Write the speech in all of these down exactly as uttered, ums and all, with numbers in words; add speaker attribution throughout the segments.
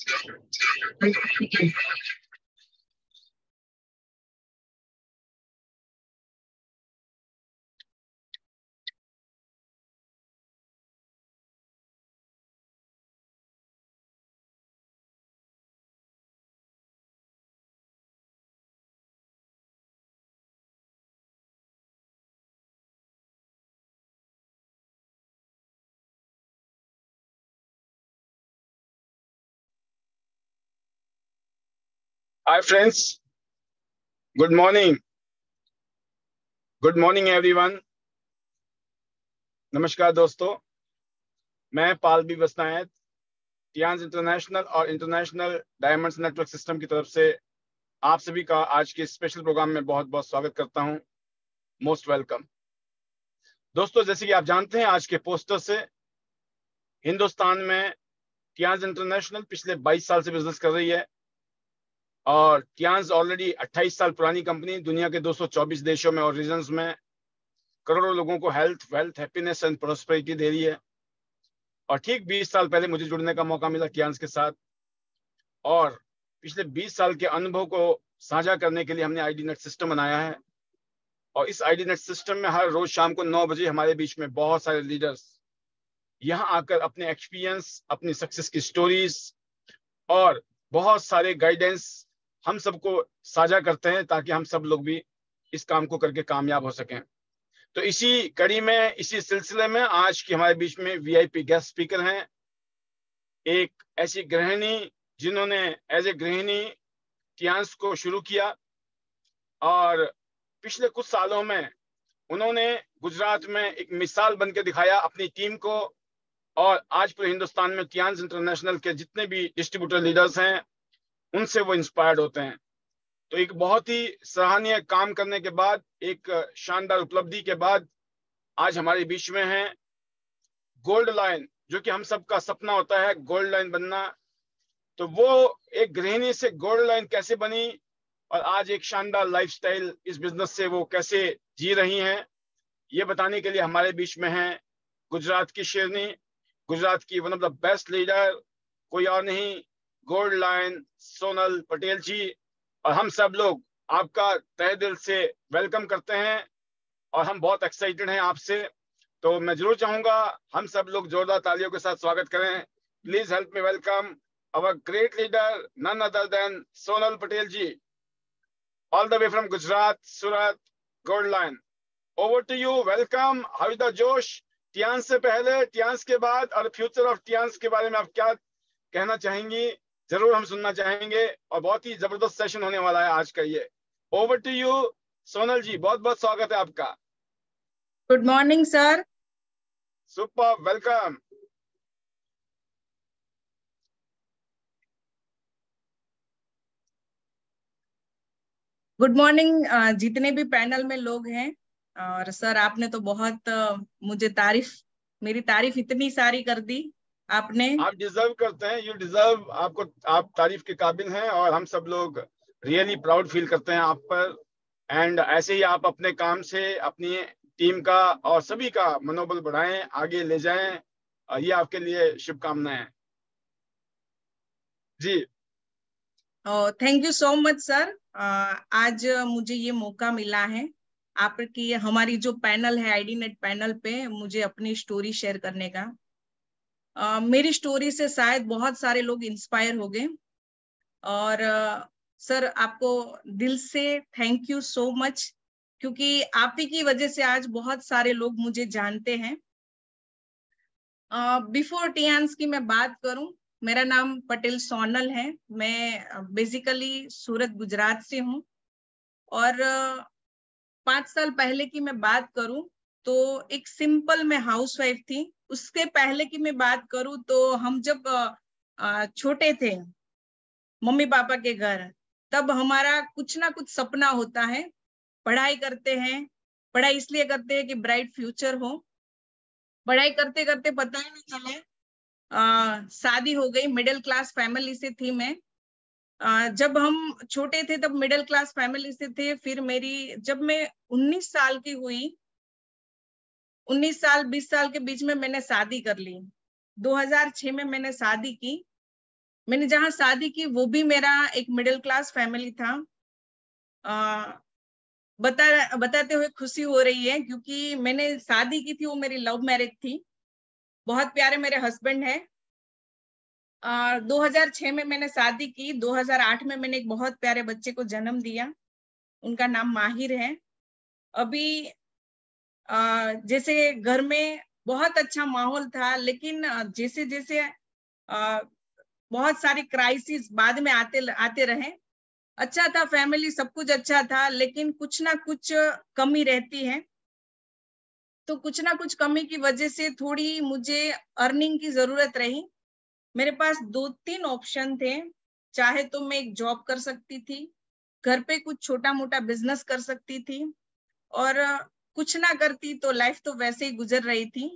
Speaker 1: Hi friends, good morning. Good morning everyone. नमस्कार दोस्तों, मैं पालबी बसनायत टियांस इंटरनेशनल और इंटरनेशनल डायमंड्स नेटवर्क सिस्टम की तरफ से आप सभी का आज के स्पेशल प्रोग्राम में बहुत बहुत स्वागत करता हूं। Most welcome. दोस्तों, जैसे कि आप जानते हैं, आज के पोस्टर से हिंदुस्तान में टियांस इंटरनेशनल पिछले बाईस साल से बिजनेस कर रही है और टियांस ऑलरेडी अट्ठाईस साल पुरानी कंपनी दुनिया के दो सौ चौबीस देशों में और रीजन्स में करोड़ों लोगों को health, wealth, happiness and prosperity दे रही है। और ठीक बीस साल पहले मुझे जुड़ने का मौका मिला टियांस के साथ और पिछले बीस साल के अनुभव को साझा करने के लिए हमने आईडी नेट सिस्टम बनाया है। और इस आईडी नेट सिस्टम में हर रोज शाम को नौ बजे हमारे बीच में बहुत सारे लीडर्स यहाँ आकर अपने एक्सपीरियंस, अपनी सक्सेस की स्टोरीज और बहुत सारे गाइडेंस हम सबको साझा करते हैं ताकि हम सब लोग भी इस काम को करके कामयाब हो सकें। तो इसी कड़ी में, इसी सिलसिले में आज की हमारे बीच में वीआईपी गेस्ट स्पीकर हैं, एक ऐसी गृहिणी जिन्होंने एज ए गृहिणी टियांस को शुरू किया और पिछले कुछ सालों में उन्होंने गुजरात में एक मिसाल बन के दिखाया अपनी टीम को। और आज पूरे हिंदुस्तान में टियांस इंटरनेशनल के जितने भी डिस्ट्रीब्यूटर लीडर्स हैं उनसे वो इंस्पायर्ड होते हैं। तो एक बहुत ही सराहनीय काम करने के बाद, एक शानदार उपलब्धि के बाद आज हमारे बीच में है गोल्ड लाइन, जो कि हम सबका सपना होता है गोल्ड लाइन बनना। तो वो एक गृहिणी से गोल्ड लाइन कैसे बनी और आज एक शानदार लाइफस्टाइल इस बिजनेस से वो कैसे जी रही हैं, ये बताने के लिए हमारे बीच में है गुजरात की शेरनी, गुजरात की one of the best leader, कोई और नहीं, गोल्ड लाइन सोनल पटेल जी। और हम सब लोग आपका तहे दिल से वेलकम करते हैं और हम बहुत एक्साइटेड हैं आपसे। तो मैं जरूर चाहूंगा हम सब लोग जोरदार तालियों के साथ स्वागत करें। Please help me welcome our great leader, none other than Sonal Patel ji, all the way from Gujarat, Surat, Gold Line. Over to you, welcome. How is the Josh? Tiens से पहले, टियांस के बाद और future of Tiens के बारे में आप क्या कहना चाहेंगी, जरूर हम सुनना चाहेंगे। और बहुत ही जबरदस्त सेशन होने वाला है आज का ये। Over to you Sonal ji, बहुत बहुत स्वागत है आपका।
Speaker 2: Good morning sir.
Speaker 1: Super, welcome.
Speaker 2: Good morning जितने भी पैनल में लोग हैं। और सर आपने तो बहुत uh, मुझे तारीफ, मेरी तारीफ इतनी सारी कर दी आपने।
Speaker 1: आप डिजर्व करते हैं, यू डिजर्व, आपको, आप तारीफ के काबिल हैं और हम सब लोग रियली प्राउड फील करते हैं आप पर। एंड ऐसे ही आप अपने काम से अपनी टीम का और सभी का मनोबल बढ़ाएं, आगे ले जाएं, ये आपके लिए शुभकामनाएं जी।
Speaker 2: Thank you so much sir. आज मुझे ये मौका मिला है आपकी, हमारी जो पैनल है आईडी नेट पैनल पे, मुझे अपनी स्टोरी शेयर करने का। uh, मेरी स्टोरी से शायद बहुत सारे लोग इंस्पायर हो गए। और uh, सर आपको दिल से थैंक यू सो मच, क्योंकि आप ही की वजह से आज बहुत सारे लोग मुझे जानते हैं। बिफोर uh, टियांस की मैं बात करूं, मेरा नाम पटेल सोनल है। मैं बेसिकली uh, सूरत गुजरात से हूं। और uh, पांच साल पहले की मैं बात करूं तो एक सिंपल मैं हाउसवाइफ थी। उसके पहले की मैं बात करूं तो हम जब uh, छोटे थे मम्मी पापा के घर, तब हमारा कुछ ना कुछ सपना होता है। पढ़ाई करते हैं, पढ़ाई इसलिए करते हैं कि ब्राइट फ्यूचर हो। पढ़ाई करते करते पता ही नहीं चले आ, शादी हो गई। मिडिल क्लास फैमिली से थी मैं। आ, जब हम छोटे थे तब मिडिल क्लास फैमिली से थे। फिर मेरी, जब मैं उन्नीस साल की हुई, उन्नीस साल बीस साल के बीच में मैंने शादी कर ली। दो हज़ार छह में मैंने शादी की। मैंने जहाँ शादी की वो भी मेरा एक मिडिल क्लास फैमिली था। आ, बता बताते हुए खुशी हो रही है क्योंकि मैंने शादी की थी, वो मेरी लव मैरिज थी। बहुत प्यारे मेरे हस्बैंड है। आ, दो हज़ार छह में मैंने शादी की। दो हज़ार आठ में मैंने एक बहुत प्यारे बच्चे को जन्म दिया। उनका नाम माहिर है। अभी आ, जैसे घर में बहुत अच्छा माहौल था, लेकिन जैसे जैसे आ, बहुत सारी क्राइसिस बाद में आते आते रहे। अच्छा था फैमिली, सब कुछ अच्छा था, लेकिन कुछ ना कुछ कमी रहती है। तो कुछ ना कुछ कमी की वजह से थोड़ी मुझे अर्निंग की जरूरत रही। मेरे पास दो तीन ऑप्शन थे। चाहे तो मैं एक जॉब कर सकती थी, घर पे कुछ छोटा मोटा बिजनेस कर सकती थी, और कुछ ना करती तो लाइफ तो वैसे ही गुजर रही थी।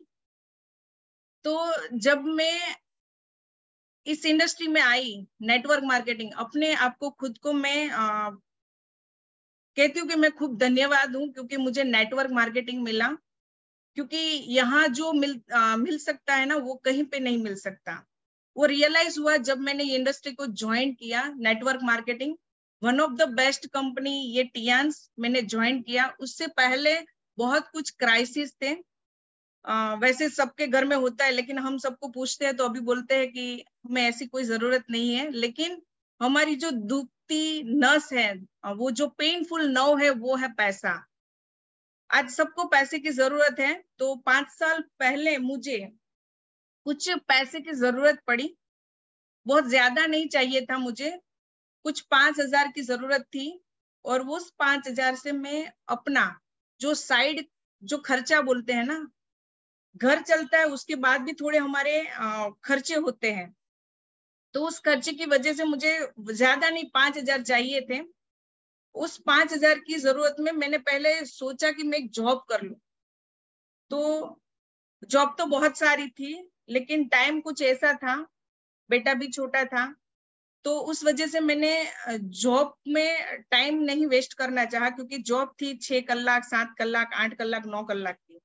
Speaker 2: तो जब मैं इस इंडस्ट्री में आई, नेटवर्क मार्केटिंग, अपने आप को खुद को मैं आ, कहती हूँ कि मैं खूब धन्यवाद हूँ क्योंकि मुझे नेटवर्क मार्केटिंग मिला। क्योंकि यहाँ जो मिल आ, मिल सकता है ना, वो कहीं पे नहीं मिल सकता। वो रियलाइज हुआ जब मैंने ये इंडस्ट्री को ज्वाइन किया, network marketing. One of the best company ये टियान्स मैंने ज्वाइन किया। उससे पहले बहुत कुछ क्राइसिस थे। आ, वैसे सबके घर में होता है, लेकिन हम सबको पूछते हैं तो अभी बोलते हैं कि हमें ऐसी कोई जरूरत नहीं है। लेकिन हमारी जो दुखती नस है, वो जो पेनफुल नर्व है, वो है पैसा। आज सबको पैसे की जरूरत है। तो पांच साल पहले मुझे कुछ पैसे की जरूरत पड़ी। बहुत ज्यादा नहीं चाहिए था मुझे, कुछ पांच हजार की जरूरत थी। और उस पांच हजार से मैं अपना जो साइड जो खर्चा बोलते हैं ना, घर चलता है उसके बाद भी थोड़े हमारे खर्चे होते हैं। तो उस खर्चे की वजह से मुझे ज्यादा नहीं, पांच हजार चाहिए थे। उस पांच हजार की जरूरत में मैंने पहले सोचा कि मैं एक जॉब कर लूं। तो जॉब तो बहुत सारी थी, लेकिन टाइम कुछ ऐसा था, बेटा भी छोटा था। तो उस वजह से मैंने जॉब में टाइम नहीं वेस्ट करना चाहा, क्योंकि जॉब थी छह कलाक, सात कलाक, आठ कलाक, नौ कलाक की।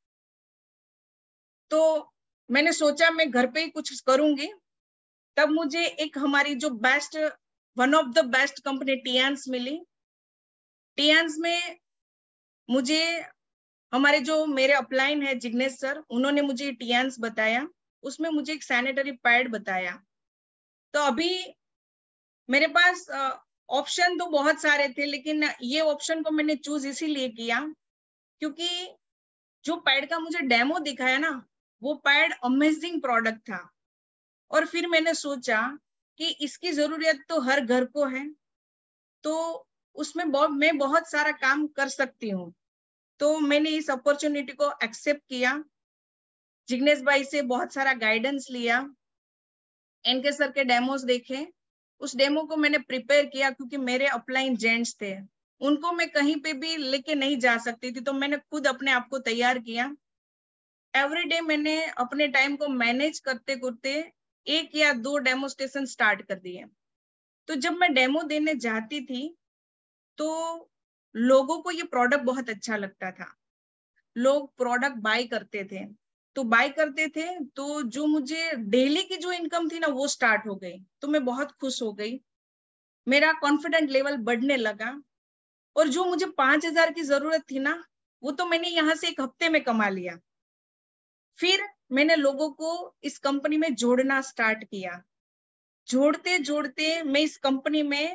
Speaker 2: तो मैंने सोचा मैं घर पे ही कुछ करूंगी। तब मुझे एक हमारी जो best, one of the best company Tiens मिली। टियान्स में मुझे हमारे जो मेरे अपलाइन है जिग्नेश सर, उन्होंने मुझे टियान्स बताया। उसमें मुझे एक सैनिटरी पैड बताया। तो अभी मेरे पास ऑप्शन तो बहुत सारे थे, लेकिन ये ऑप्शन को मैंने चूज इसीलिए किया क्योंकि जो पैड का मुझे डेमो दिखाया ना, वो पैड अमेजिंग प्रोडक्ट था। और फिर मैंने सोचा कि इसकी जरूरत तो हर घर को है, तो उसमें बहुत मैं बहुत सारा काम कर सकती हूँ। तो मैंने इस अपॉर्चुनिटी को एक्सेप्ट किया। जिग्नेश भाई से बहुत सारा गाइडेंस लिया, एनके सर के डेमोस देखे। उस डेमो को मैंने प्रिपेयर किया क्योंकि मेरे अपलाइन जेंट्स थे, उनको मैं कहीं पे भी लेके नहीं जा सकती थी। तो मैंने खुद अपने आप को तैयार किया। एवरी डे मैंने अपने टाइम को मैनेज करते करते एक या दो डेमोस्ट्रेशन स्टार्ट कर दिए। तो जब मैं डेमो देने जाती थी तो लोगों को ये प्रोडक्ट बहुत अच्छा लगता था। लोग प्रोडक्ट बाय करते थे। तो बाय करते थे तो जो मुझे डेली की जो इनकम थी ना, वो स्टार्ट हो गई। तो मैं बहुत खुश हो गई, मेरा कॉन्फिडेंट लेवल बढ़ने लगा। और जो मुझे पांच हजार की जरूरत थी ना, वो तो मैंने यहाँ से एक हफ्ते में कमा लिया। फिर मैंने लोगों को इस कंपनी में जोड़ना स्टार्ट किया। जोड़ते जोड़ते मैं इस कंपनी में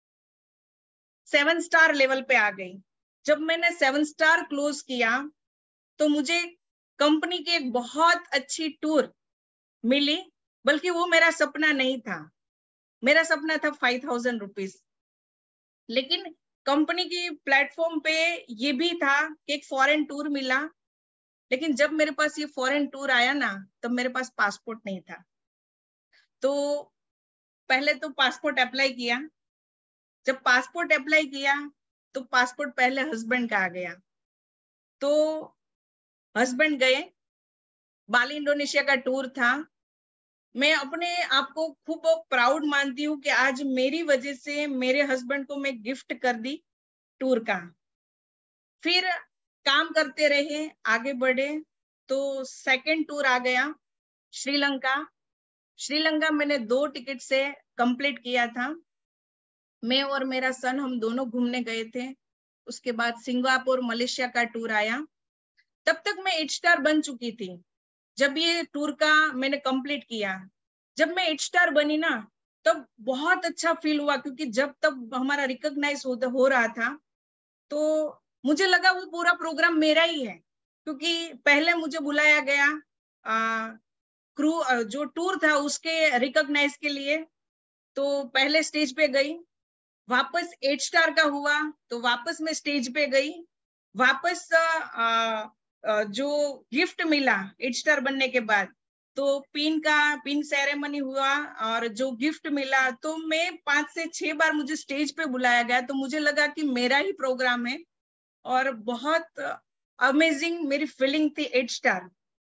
Speaker 2: सेवन स्टार लेवल पे आ गई। जब मैंने सेवन स्टार क्लोज किया तो मुझे कंपनी की एक बहुत अच्छी टूर मिली। बल्कि वो मेरा सपना नहीं था, मेरा सपना था फाइव थाउजेंड रुपीज। लेकिन कंपनी की प्लेटफॉर्म पे ये भी था कि एक फॉरेन टूर मिला। लेकिन जब मेरे पास ये फॉरेन टूर आया ना, तब मेरे पास पासपोर्ट नहीं था। तो पहले तो पासपोर्ट अप्लाई किया। जब पासपोर्ट अप्लाई किया तो पासपोर्ट पहले हस्बैंड का आ गया। तो हस्बैंड गए, बाली इंडोनेशिया का टूर था। मैं अपने आप को खूब प्राउड मानती हूँ कि आज मेरी वजह से मेरे हस्बैंड को मैं गिफ्ट कर दी टूर का। फिर काम करते रहे, आगे बढ़े। तो सेकंड टूर आ गया श्रीलंका। श्रीलंका मैंने दो टिकट से कंप्लीट किया था। मैं और मेरा सन हम दोनों घूमने गए थे। उसके बाद सिंगापुर, मलेशिया का टूर आया। तब तक मैं एट स्टार बन चुकी थी जब ये टूर का मैंने कंप्लीट किया। जब मैं एट स्टार बनी ना, तब बहुत अच्छा फील हुआ, क्योंकि जब तब हमारा रिकॉग्नाइज हो, हो रहा था, तो मुझे लगा वो पूरा प्रोग्राम मेरा ही है। क्योंकि पहले मुझे बुलाया गया आ, क्रू जो टूर था उसके रिकॉग्नाइज के लिए, तो पहले स्टेज पे गई, वापस एट स्टार का हुआ तो वापस मैं स्टेज पे गई, वापस आ, आ, जो गिफ्ट मिला एट स्टार बनने के बाद, तो पिन का पिन सेरेमनी हुआ और जो गिफ्ट मिला, तो मैं पांच से छह बार मुझे स्टेज पे बुलाया गया, तो मुझे लगा कि मेरा ही प्रोग्राम है। और बहुत अमेजिंग मेरी फीलिंग थी एट स्टार।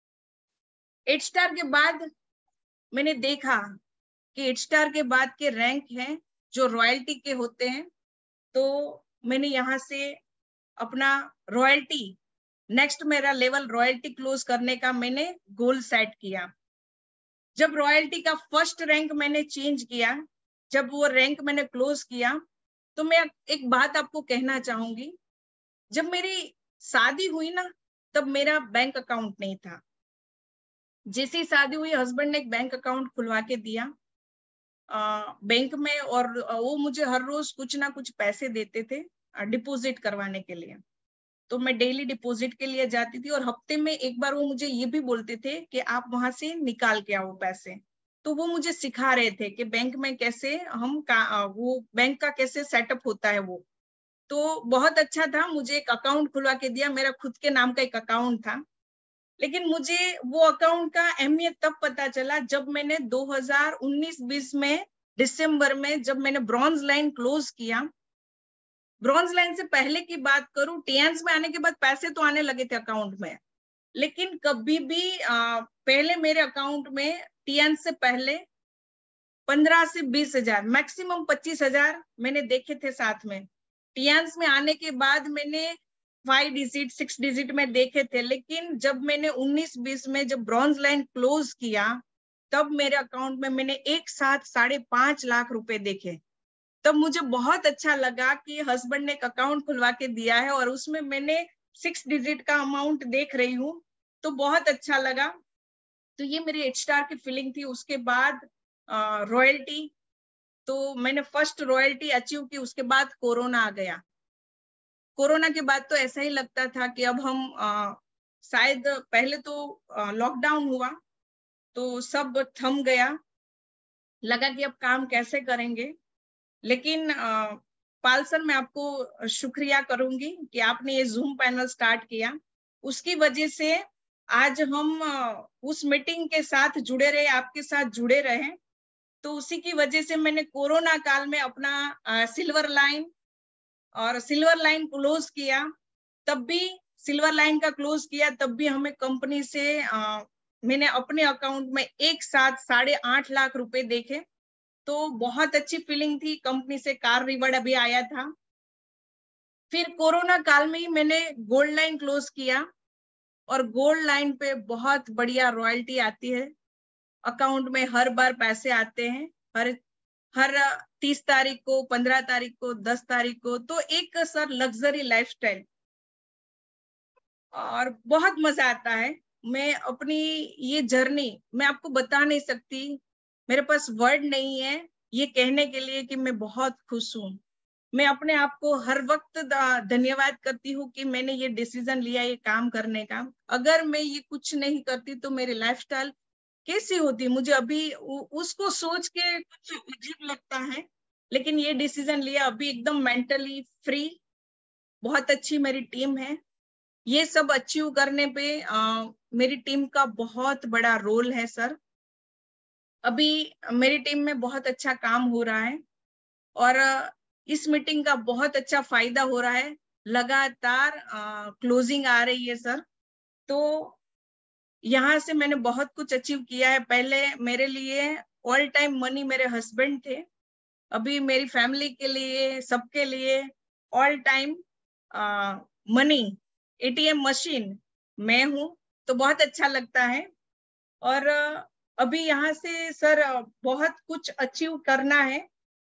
Speaker 2: एट स्टार के बाद मैंने देखा कि एट स्टार के बाद के रैंक हैं जो रॉयल्टी के होते हैं, तो मैंने यहाँ से अपना रॉयल्टी, नेक्स्ट मेरा लेवल रॉयल्टी क्लोज करने का मैंने गोल सेट किया। जब रॉयल्टी का फर्स्ट रैंक मैंने चेंज किया, जब वो रैंक मैंने क्लोज किया, तो मैं एक बात आपको कहना चाहूंगी। जब मेरी शादी हुई ना, तब मेरा बैंक अकाउंट नहीं था। जैसे ही शादी हुई, हस्बैंड ने एक बैंक अकाउंट खुलवा के दिया बैंक में, और वो मुझे हर रोज कुछ ना कुछ पैसे देते थे डिपॉजिट करवाने के लिए। तो मैं डेली डिपॉजिट के लिए जाती थी, और हफ्ते में एक बार वो मुझे ये भी बोलते थे कि आप वहां से निकाल के आओ पैसे। तो वो मुझे सिखा रहे थे कि बैंक में कैसे हम का, वो बैंक का कैसे सेटअप होता है वो। तो बहुत अच्छा था, मुझे एक अकाउंट खुलवा के दिया, मेरा खुद के नाम का एक अकाउंट था। लेकिन मुझे वो अकाउंट का अहमियत तब पता चला जब मैंने दो हज़ार उन्नीस बीस में दिसंबर में जब मैंने ब्रॉन्ज लाइन क्लोज किया। ब्रॉन्ज लाइन से पहले की बात करूं, टीएंस में आने के बाद पैसे तो आने लगे थे अकाउंट में, लेकिन कभी भी आ, पहले मेरे अकाउंट में टीएंस से पहले पंद्रह से बीस हजार, मैक्सिमम पच्चीस हजार मैंने देखे थे साथ में। टीएंस में आने के बाद मैंने फाइव डिजिट सिक्स डिजिट में देखे थे, लेकिन जब मैंने उन्नीस बीस में जब ब्रॉन्ज लाइन क्लोज किया, तब मेरे अकाउंट में मैंने एक साथ साढ़े पांच लाख रुपए देखे। तब मुझे बहुत अच्छा लगा कि हस्बैंड ने एक अकाउंट खुलवा के दिया है और उसमें मैंने सिक्स डिजिट का अमाउंट देख रही हूँ, तो बहुत अच्छा लगा। तो ये मेरी एट स्टार की फीलिंग थी। उसके बाद रॉयल्टी, तो मैंने फर्स्ट रॉयल्टी अचीव की। उसके बाद कोरोना आ गया। कोरोना के बाद तो ऐसा ही लगता था कि अब हम आ, शायद पहले तो लॉकडाउन हुआ तो सब थम गया, लगा कि अब काम कैसे करेंगे। लेकिन आ, पाल सर, मैं आपको शुक्रिया करूंगी कि आपने ये जूम पैनल स्टार्ट किया। उसकी वजह से आज हम आ, उस मीटिंग के साथ जुड़े रहे, आपके साथ जुड़े रहे। तो उसी की वजह से मैंने कोरोना काल में अपना आ, सिल्वर लाइन और सिल्वर लाइन क्लोज किया। तब भी सिल्वर लाइन का क्लोज किया, तब भी हमें कंपनी से आ, मैंने अपने अकाउंट में एक साथ साढ़े आठ लाख रुपए देखे। तो बहुत अच्छी फीलिंग थी। कंपनी से कार रिवॉर्ड अभी आया था। फिर कोरोना काल में ही मैंने गोल्ड लाइन क्लोज किया, और गोल्ड लाइन पे बहुत बढ़िया रॉयल्टी आती है। अकाउंट में हर बार पैसे आते हैं, हर हर तीस तारीख को, पंद्रह तारीख को, दस तारीख को। तो एक सर लग्जरी लाइफस्टाइल, और बहुत मजा आता है। मैं अपनी ये जर्नी मैं आपको बता नहीं सकती, मेरे पास वर्ड नहीं है ये कहने के लिए कि मैं बहुत खुश हूँ। मैं अपने आप को हर वक्त धन्यवाद करती हूँ कि मैंने ये डिसीजन लिया ये काम करने का। अगर मैं ये कुछ नहीं करती तो मेरी लाइफस्टाइल कैसी होती, मुझे अभी उसको सोच के कुछ अजीब लगता है। लेकिन ये डिसीजन लिया, अभी एकदम मेंटली फ्री, बहुत अच्छी मेरी टीम है। ये सब अचीव करने पे आ, मेरी टीम का बहुत बड़ा रोल है सर। अभी मेरी टीम में बहुत अच्छा काम हो रहा है, और इस मीटिंग का बहुत अच्छा फायदा हो रहा है। लगातार क्लोजिंग आ रही है सर। तो यहाँ से मैंने बहुत कुछ अचीव किया है। पहले मेरे लिए ऑल टाइम मनी मेरे हस्बैंड थे, अभी मेरी फैमिली के लिए, सबके लिए all time money ATM machine मैं हूँ। तो बहुत अच्छा लगता है। और अभी यहाँ से सर बहुत कुछ अचीव करना है।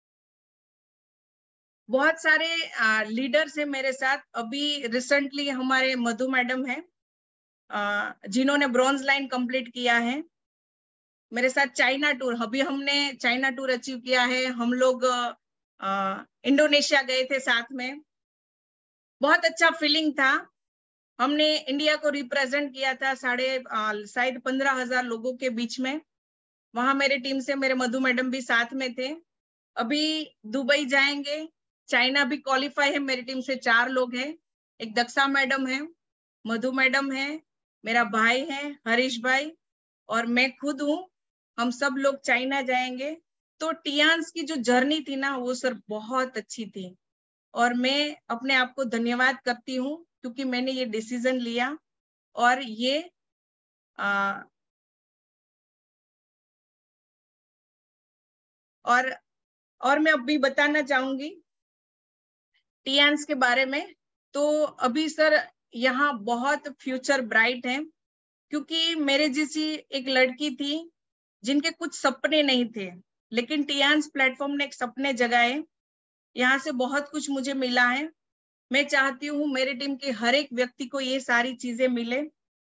Speaker 2: बहुत सारे लीडर्स हैं मेरे साथ। अभी रिसेंटली हमारे मधु मैडम हैं जिन्होंने ब्रॉन्ज लाइन कंप्लीट किया है। मेरे साथ चाइना टूर, अभी हमने चाइना टूर अचीव किया है। हम लोग इंडोनेशिया गए थे साथ में, बहुत अच्छा फीलिंग था। हमने इंडिया को रिप्रेजेंट किया था साढ़े शायद पंद्रह हजार लोगों के बीच में। वहां मेरे टीम से मेरे मधु मैडम भी साथ में थे। अभी दुबई जाएंगे। चाइना भी क्वालिफाई है, मेरी टीम से चार लोग हैं। एक दक्षा मैडम है, मधु मैडम है, मेरा भाई है हरीश भाई और मैं खुद हूँ। हम सब लोग चाइना जाएंगे। तो टियान्स की जो जर्नी थी ना वो सर बहुत अच्छी थी और मैं अपने आप को धन्यवाद करती हूँ क्योंकि मैंने ये डिसीजन लिया। और ये आ, और और मैं अभी बताना चाहूंगी टियान्स के बारे में। तो अभी सर यहाँ बहुत फ्यूचर ब्राइट है क्योंकि मेरे जैसी एक लड़की थी जिनके कुछ सपने नहीं थे, लेकिन टियान्स प्लेटफॉर्म ने एक सपने जगाए। यहाँ से बहुत कुछ मुझे मिला है। मैं चाहती हूँ मेरी टीम के हर एक व्यक्ति को ये सारी चीजें मिले।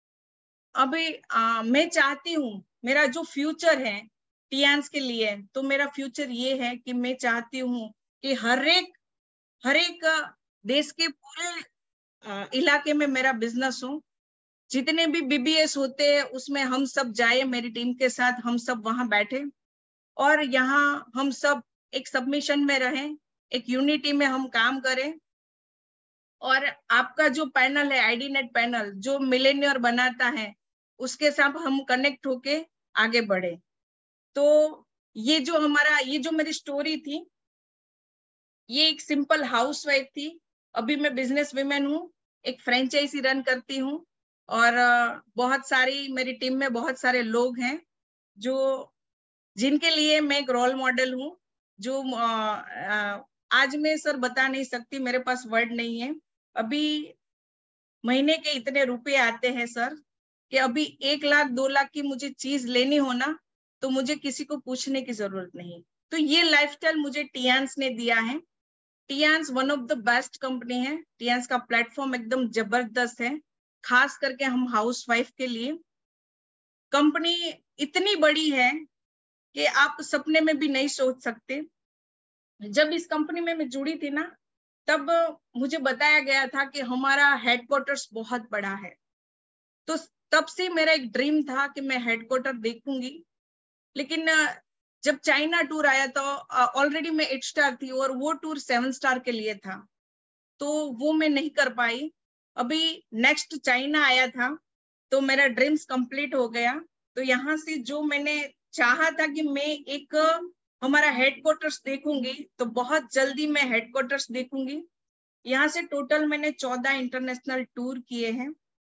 Speaker 2: अभी आ, मैं चाहती हूँ मेरा जो फ्यूचर है टियान्स के लिए, तो मेरा फ्यूचर ये है कि मैं चाहती हूँ कि हर एक हर एक देश के पूरे इलाके में मेरा बिजनेस हो। जितने भी बीबीएस होते हैं उसमें हम सब जाए मेरी टीम के साथ, हम सब वहां बैठे और यहाँ हम सब एक सबमिशन में रहें, एक यूनिटी में हम काम करें। और आपका जो पैनल है आईडी नेट पैनल जो मिलेनियर बनाता है उसके साथ हम कनेक्ट होके आगे बढ़े। तो ये जो हमारा ये जो मेरी स्टोरी थी, ये एक सिंपल हाउसवाइफ थी। अभी मैं बिजनेस वुमेन हूँ, एक फ्रेंचाइजी रन करती हूँ और बहुत सारी मेरी टीम में बहुत सारे लोग हैं जो जिनके लिए मैं एक रोल मॉडल हूँ। जो आज मैं सर बता नहीं सकती, मेरे पास वर्ड नहीं है। अभी महीने के इतने रुपए आते हैं सर कि अभी एक लाख दो लाख की मुझे चीज लेनी हो ना तो मुझे किसी को पूछने की जरूरत नहीं। तो ये लाइफस्टाइल मुझे टियान्स ने दिया है। Tiens one of the best company है। टियान्स का प्लेटफॉर्म एकदम जबरदस्त है, खास करके हम हाउसवाइफ के लिए। कंपनी इतनी बड़ी है कि आप सपने में भी नहीं सोच सकते। जब इस कंपनी में मैं जुड़ी थी ना तब मुझे बताया गया था कि हमारा हेडक्वार्टर्स बहुत बड़ा है। तो तब से मेरा एक ड्रीम था कि मैं हेडक्वार्टर देखूंगी। लेकिन जब चाइना टूर आया तो ऑलरेडी मैं एट स्टार थी और वो टूर सेवन स्टार के लिए था, तो वो मैं नहीं कर पाई। अभी नेक्स्ट चाइना आया था तो मेरा ड्रीम्स कंप्लीट हो गया। तो यहाँ से जो मैंने चाहा था कि मैं एक हमारा हेडक्वार्टर्स देखूंगी, तो बहुत जल्दी मैं हेडक्वार्टर्स देखूंगी। यहाँ से टोटल मैंने चौदह इंटरनेशनल टूर किए हैं।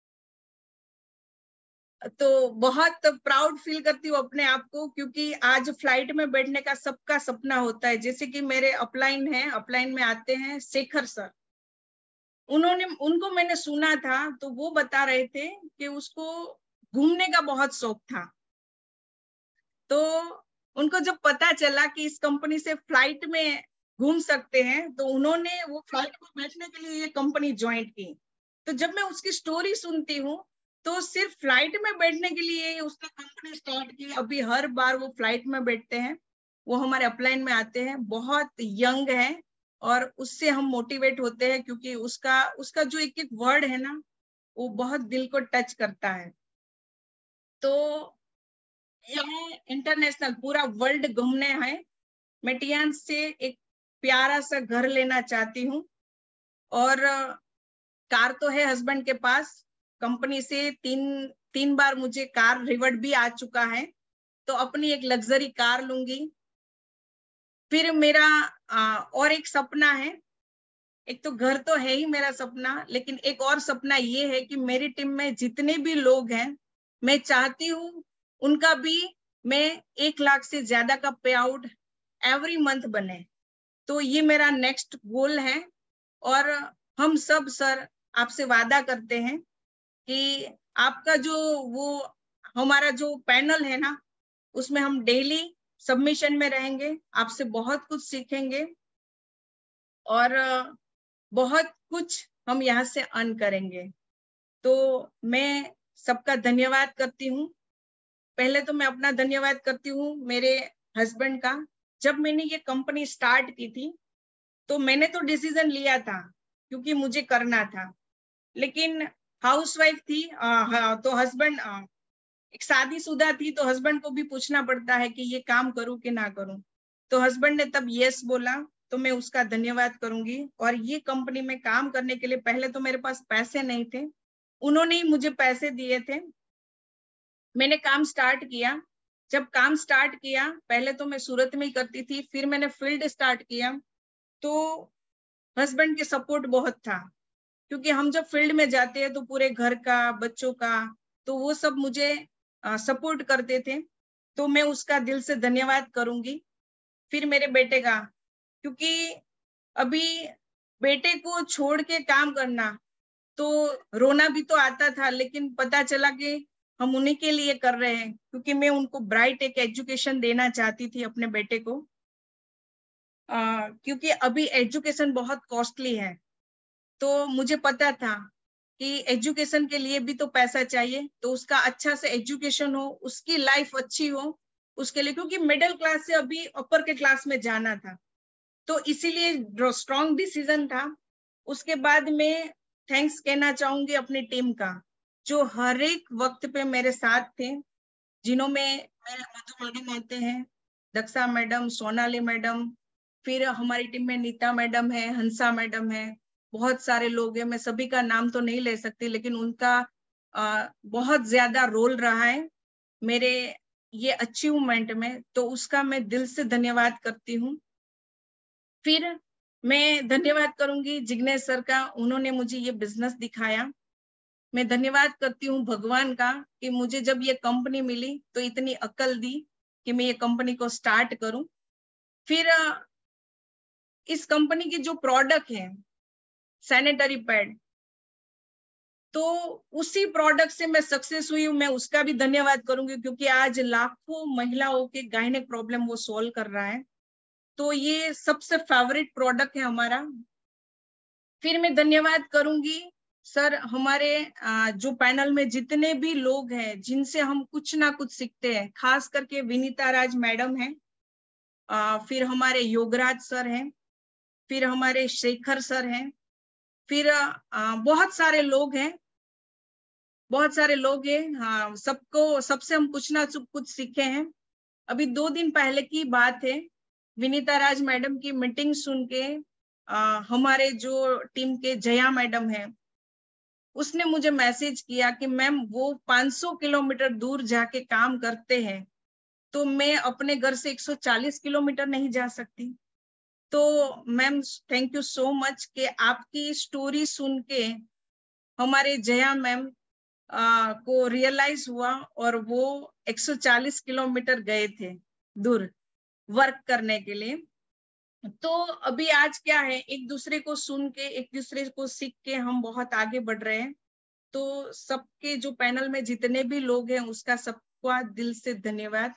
Speaker 2: तो बहुत प्राउड फील करती हूँ अपने आप को क्योंकि आज फ्लाइट में बैठने का सबका सपना होता है। जैसे कि मेरे अपलाइन है, अपलाइन में आते हैं शेखर सर, उन्होंने उनको मैंने सुना था तो वो बता रहे थे कि उसको घूमने का बहुत शौक था। तो उनको जब पता चला कि इस कंपनी से फ्लाइट में घूम सकते हैं तो उन्होंने वो फ्लाइट में बैठने के लिए ये कंपनी ज्वाइन की। तो जब मैं उसकी स्टोरी सुनती हूँ तो सिर्फ फ्लाइट में बैठने के लिए उसने कंपनी स्टार्ट की। अभी हर बार वो फ्लाइट में बैठते हैं, वो हमारे अपलाइन में आते हैं, बहुत यंग है और उससे हम मोटिवेट होते हैं क्योंकि उसका उसका जो एक एक वर्ड है ना वो बहुत दिल को टच करता है। तो यहाँ इंटरनेशनल पूरा वर्ल्ड घूमने हैं। मैं टियान्स से एक प्यारा सा घर लेना चाहती हूँ और कार तो है हस्बैंड के पास। कंपनी से तीन तीन बार मुझे कार रिवर्ट भी आ चुका है, तो अपनी एक लग्जरी कार लूंगी। फिर मेरा आ, और एक सपना है। एक तो घर तो है ही मेरा सपना, लेकिन एक और सपना ये है कि मेरी टीम में जितने भी लोग हैं मैं चाहती हूँ उनका भी मैं एक लाख से ज्यादा का पे आउट एवरी मंथ बने। तो ये मेरा नेक्स्ट गोल है। और हम सब सर आपसे वादा करते हैं कि आपका जो वो हमारा जो पैनल है ना उसमें हम डेली सबमिशन में रहेंगे, आपसे बहुत कुछ सीखेंगे और बहुत कुछ हम यहाँ से अर्न करेंगे। तो मैं सबका धन्यवाद करती हूँ। पहले तो मैं अपना धन्यवाद करती हूँ मेरे हस्बैंड का। जब मैंने ये कंपनी स्टार्ट की थी तो मैंने तो डिसीजन लिया था क्योंकि मुझे करना था, लेकिन हाउसवाइफ थी आ, तो हस्बैंड एक शादीशुदा थी तो हस्बैंड को भी पूछना पड़ता है कि ये काम करूं कि ना करूं। तो हस्बैंड ने तब यस बोला, तो मैं उसका धन्यवाद करूंगी। और ये कंपनी में काम करने के लिए पहले तो मेरे पास पैसे नहीं थे, उन्होंने ही मुझे पैसे दिए थे। मैंने काम स्टार्ट किया। जब काम स्टार्ट किया पहले तो मैं सूरत में ही करती थी, फिर मैंने फील्ड स्टार्ट किया तो हस्बैंड के सपोर्ट बहुत था, क्योंकि हम जब फील्ड में जाते हैं तो पूरे घर का, बच्चों का, तो वो सब मुझे सपोर्ट करते थे, तो मैं उसका दिल से धन्यवाद करूंगी। फिर मेरे बेटे का, क्योंकि अभी बेटे को छोड़ के काम करना तो रोना भी तो आता था, लेकिन पता चला कि हम उन्हीं के लिए कर रहे हैं, क्योंकि मैं उनको ब्राइट एक एजुकेशन देना चाहती थी अपने बेटे को, आ, क्योंकि अभी एजुकेशन बहुत कॉस्टली है। तो मुझे पता था कि एजुकेशन के लिए भी तो पैसा चाहिए, तो उसका अच्छा से एजुकेशन हो, उसकी लाइफ अच्छी हो उसके लिए, क्योंकि मिडिल क्लास से अभी अपर के क्लास में जाना था, तो इसीलिए स्ट्रॉन्ग डिसीजन था। उसके बाद में थैंक्स कहना चाहूंगी अपनी टीम का, जो हर एक वक्त पे मेरे साथ थे, जिन्हों में मेरे मधु मैडम आते हैं, दक्षा मैडम, सोनाली मैडम, फिर हमारी टीम में नीता मैडम है, हंसा मैडम है, बहुत सारे लोग हैं। मैं सभी का नाम तो नहीं ले सकती, लेकिन उनका आ, बहुत ज्यादा रोल रहा है मेरे ये अचीवमेंट में, तो उसका मैं दिल से धन्यवाद करती हूँ। फिर मैं धन्यवाद करूंगी जिग्नेश सर का, उन्होंने मुझे ये बिजनेस दिखाया। मैं धन्यवाद करती हूँ भगवान का कि मुझे जब ये कंपनी मिली तो इतनी अक्ल दी कि मैं ये कंपनी को स्टार्ट करूं। फिर इस कंपनी की जो प्रोडक्ट है सैनिटरी पैड, तो उसी प्रोडक्ट से मैं सक्सेस हुई हूँ, मैं उसका भी धन्यवाद करूंगी, क्योंकि आज लाखों महिलाओं के गायनेक प्रॉब्लम वो सोल्व कर रहा है। तो ये सबसे फेवरेट प्रोडक्ट है हमारा। फिर मैं धन्यवाद करूंगी सर, हमारे जो पैनल में जितने भी लोग हैं जिनसे हम कुछ ना कुछ सीखते हैं, खास करके विनीता राज मैडम हैं, फिर हमारे योगराज सर हैं, फिर हमारे शेखर सर हैं, फिर बहुत सारे लोग हैं, बहुत सारे लोग हैं। हाँ, सबको सबसे हम कुछ ना कुछ सीखे हैं। अभी दो दिन पहले की बात है, विनीता राज मैडम की मीटिंग सुन के आ, हमारे जो टीम के जया मैडम है, उसने मुझे मैसेज किया कि मैम वो पाँच सौ किलोमीटर दूर जाके काम करते हैं, तो मैं अपने घर से एक सौ चालीस किलोमीटर नहीं जा सकती। तो ma'am thank you so much कि आपकी स्टोरी सुन के हमारे जया मैम को रियलाइज हुआ और वो एक सौ चालीस किलोमीटर गए थे दूर वर्क करने के लिए। तो अभी आज क्या है, एक दूसरे को सुन के, एक दूसरे को सीख के हम बहुत आगे बढ़ रहे हैं। तो सबके जो पैनल में जितने भी लोग हैं उसका सबका दिल से धन्यवाद।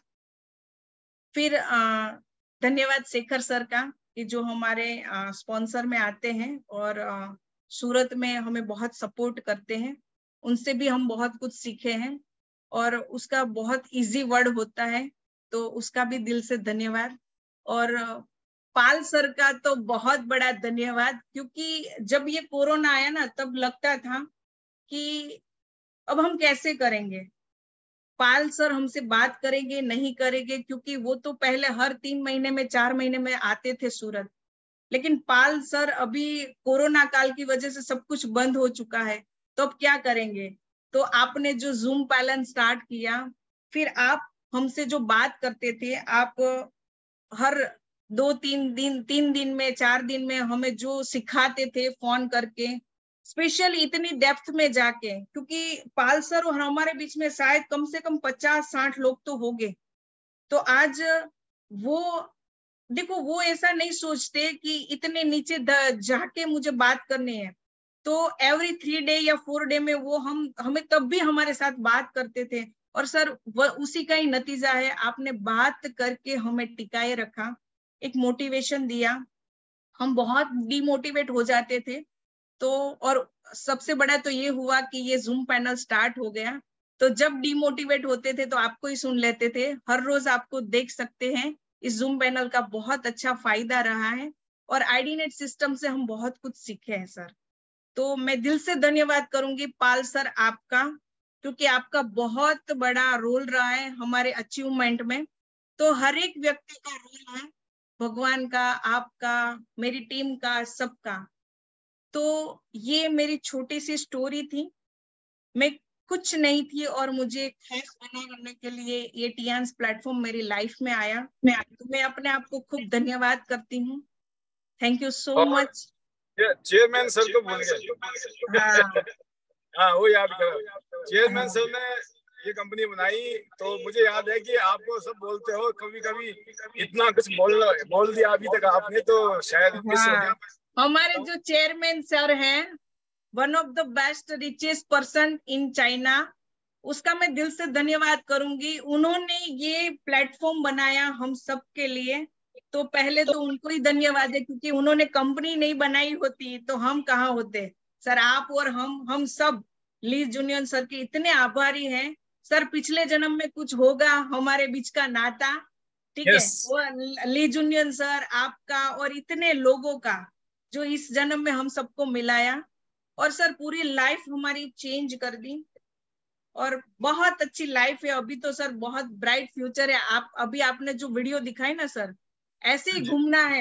Speaker 2: फिर धन्यवाद शेखर सर का कि जो हमारे स्पॉन्सर में आते हैं और आ, सूरत में हमें बहुत सपोर्ट करते हैं, उनसे भी हम बहुत कुछ सीखे हैं और उसका बहुत इजी वर्ड होता है, तो उसका भी दिल से धन्यवाद। और पाल सर का तो बहुत बड़ा धन्यवाद, क्योंकि जब ये कोरोना आया ना तब लगता था कि अब हम कैसे करेंगे, पाल सर हमसे बात करेंगे नहीं करेंगे, क्योंकि वो तो पहले हर तीन महीने में चार महीने में आते थे सूरत, लेकिन पाल सर अभी कोरोना काल की वजह से सब कुछ बंद हो चुका है, तो अब क्या करेंगे। तो आपने जो जूम पालन स्टार्ट किया, फिर आप हमसे जो बात करते थे, आप हर दो तीन दिन तीन दिन में चार दिन में हमें जो सिखाते थे फोन करके, स्पेशल इतनी डेप्थ में जाके, क्योंकि पाल सर और हमारे बीच में शायद कम से कम पचास साठ लोग तो हो गए। तो आज वो देखो, वो ऐसा नहीं सोचते कि इतने नीचे जाके मुझे बात करनी है, तो एवरी थ्री डे या फोर डे में वो हम हमें तब भी हमारे साथ बात करते थे और सर वह उसी का ही नतीजा है, आपने बात करके हमें टिकाए रखा, एक मोटिवेशन दिया। हम बहुत डिमोटिवेट हो जाते थे, तो और सबसे बड़ा तो ये हुआ कि ये जूम पैनल स्टार्ट हो गया, तो जब डिमोटिवेट होते थे तो आपको ही सुन लेते थे। हर रोज आपको देख सकते हैं, इस जूम पैनल का बहुत अच्छा फायदा रहा है और आईडीनेट सिस्टम से हम बहुत कुछ सीखे हैं सर। तो मैं दिल से धन्यवाद करूंगी पाल सर आपका, क्योंकि आपका बहुत बड़ा रोल रहा है हमारे अचीवमेंट में। तो हर एक व्यक्ति का रोल है, भगवान का, आपका, मेरी टीम का, सबका। तो ये मेरी छोटी सी स्टोरी थी, मैं कुछ नहीं थी और मुझे खास बनाने के लिए ये टियांस प्लेटफॉर्म मेरी लाइफ में आया। मैं तो मैं अपने आप को खूब धन्यवाद करती हूँ। Thank you so much.
Speaker 1: Chairman sir को भूल गए।
Speaker 2: हाँ
Speaker 1: हाँ वो याद करो, चेयरमैन सर ने ये कंपनी बनाई, तो मुझे याद है कि आपको सब बोलते हो, कभी कभी इतना कुछ बोल बोल दिया अभी तक आपने, तो शायद मिस हो गया।
Speaker 2: हमारे जो चेयरमैन सर हैं, one of the best richest person in China, उसका मैं दिल से धन्यवाद करूंगी। उन्होंने ये प्लेटफॉर्म बनाया हम सब के लिए, तो पहले तो उनको ही धन्यवाद है, क्योंकि उन्होंने कंपनी नहीं बनाई होती तो हम कहाँ होते सर। आप और हम हम सब ली जूनियन सर के इतने आभारी हैं सर। पिछले जन्म में कुछ होगा हमारे बीच का नाता, ठीक
Speaker 1: yes.
Speaker 2: है, वो ली जूनियन सर आपका और इतने लोगों का जो इस जन्म में हम सबको मिलाया, और सर पूरी लाइफ हमारी चेंज कर दी और बहुत अच्छी लाइफ है अभी तो सर, बहुत ब्राइट फ्यूचर है। आप अभी आपने जो वीडियो दिखाई ना सर, ऐसे ही घूमना है।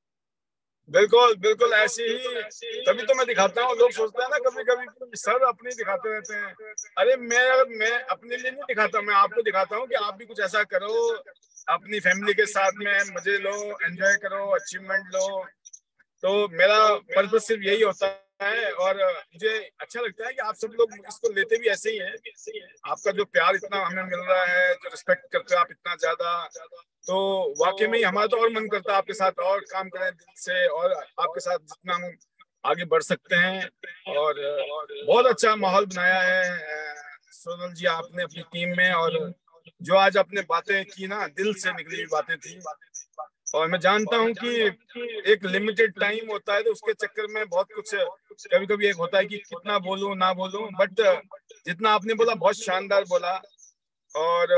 Speaker 1: बिल्कुल बिल्कुल ऐसे ही, तभी तो मैं दिखाता हूँ। लोग सोचते हैं ना कभी कभी सर अपने दिखाते रहते हैं, अरे मैं मैं अपने लिए नहीं दिखाता, मैं आपको दिखाता हूँ कि आप भी कुछ ऐसा करो, अपनी फैमिली के साथ में मजे लो, एंजॉय करो, अचीवमेंट लो। तो मेरा पर्पस सिर्फ यही होता है, और मुझे अच्छा लगता है कि आप सब लोग इसको लेते भी ऐसे ही हैं। आपका जो प्यार इतना हमें मिल रहा है, जो रिस्पेक्ट करते हो आप इतना ज्यादा, तो वाकई में हमारा तो और मन करता है आपके साथ और काम करें दिल से, और आपके साथ जितना हम आगे बढ़ सकते हैं। और बहुत अच्छा माहौल बनाया है सोनल जी आपने अपनी टीम में, और जो आज आपने बातें की ना, दिल से निकली हुई बातें थी। और मैं जानता हूं कि एक लिमिटेड टाइम होता है, तो उसके चक्कर में बहुत कुछ कभी कभी एक होता है कि कितना बोलूं ना बोलूं, बट जितना आपने बोला बहुत शानदार बोला। और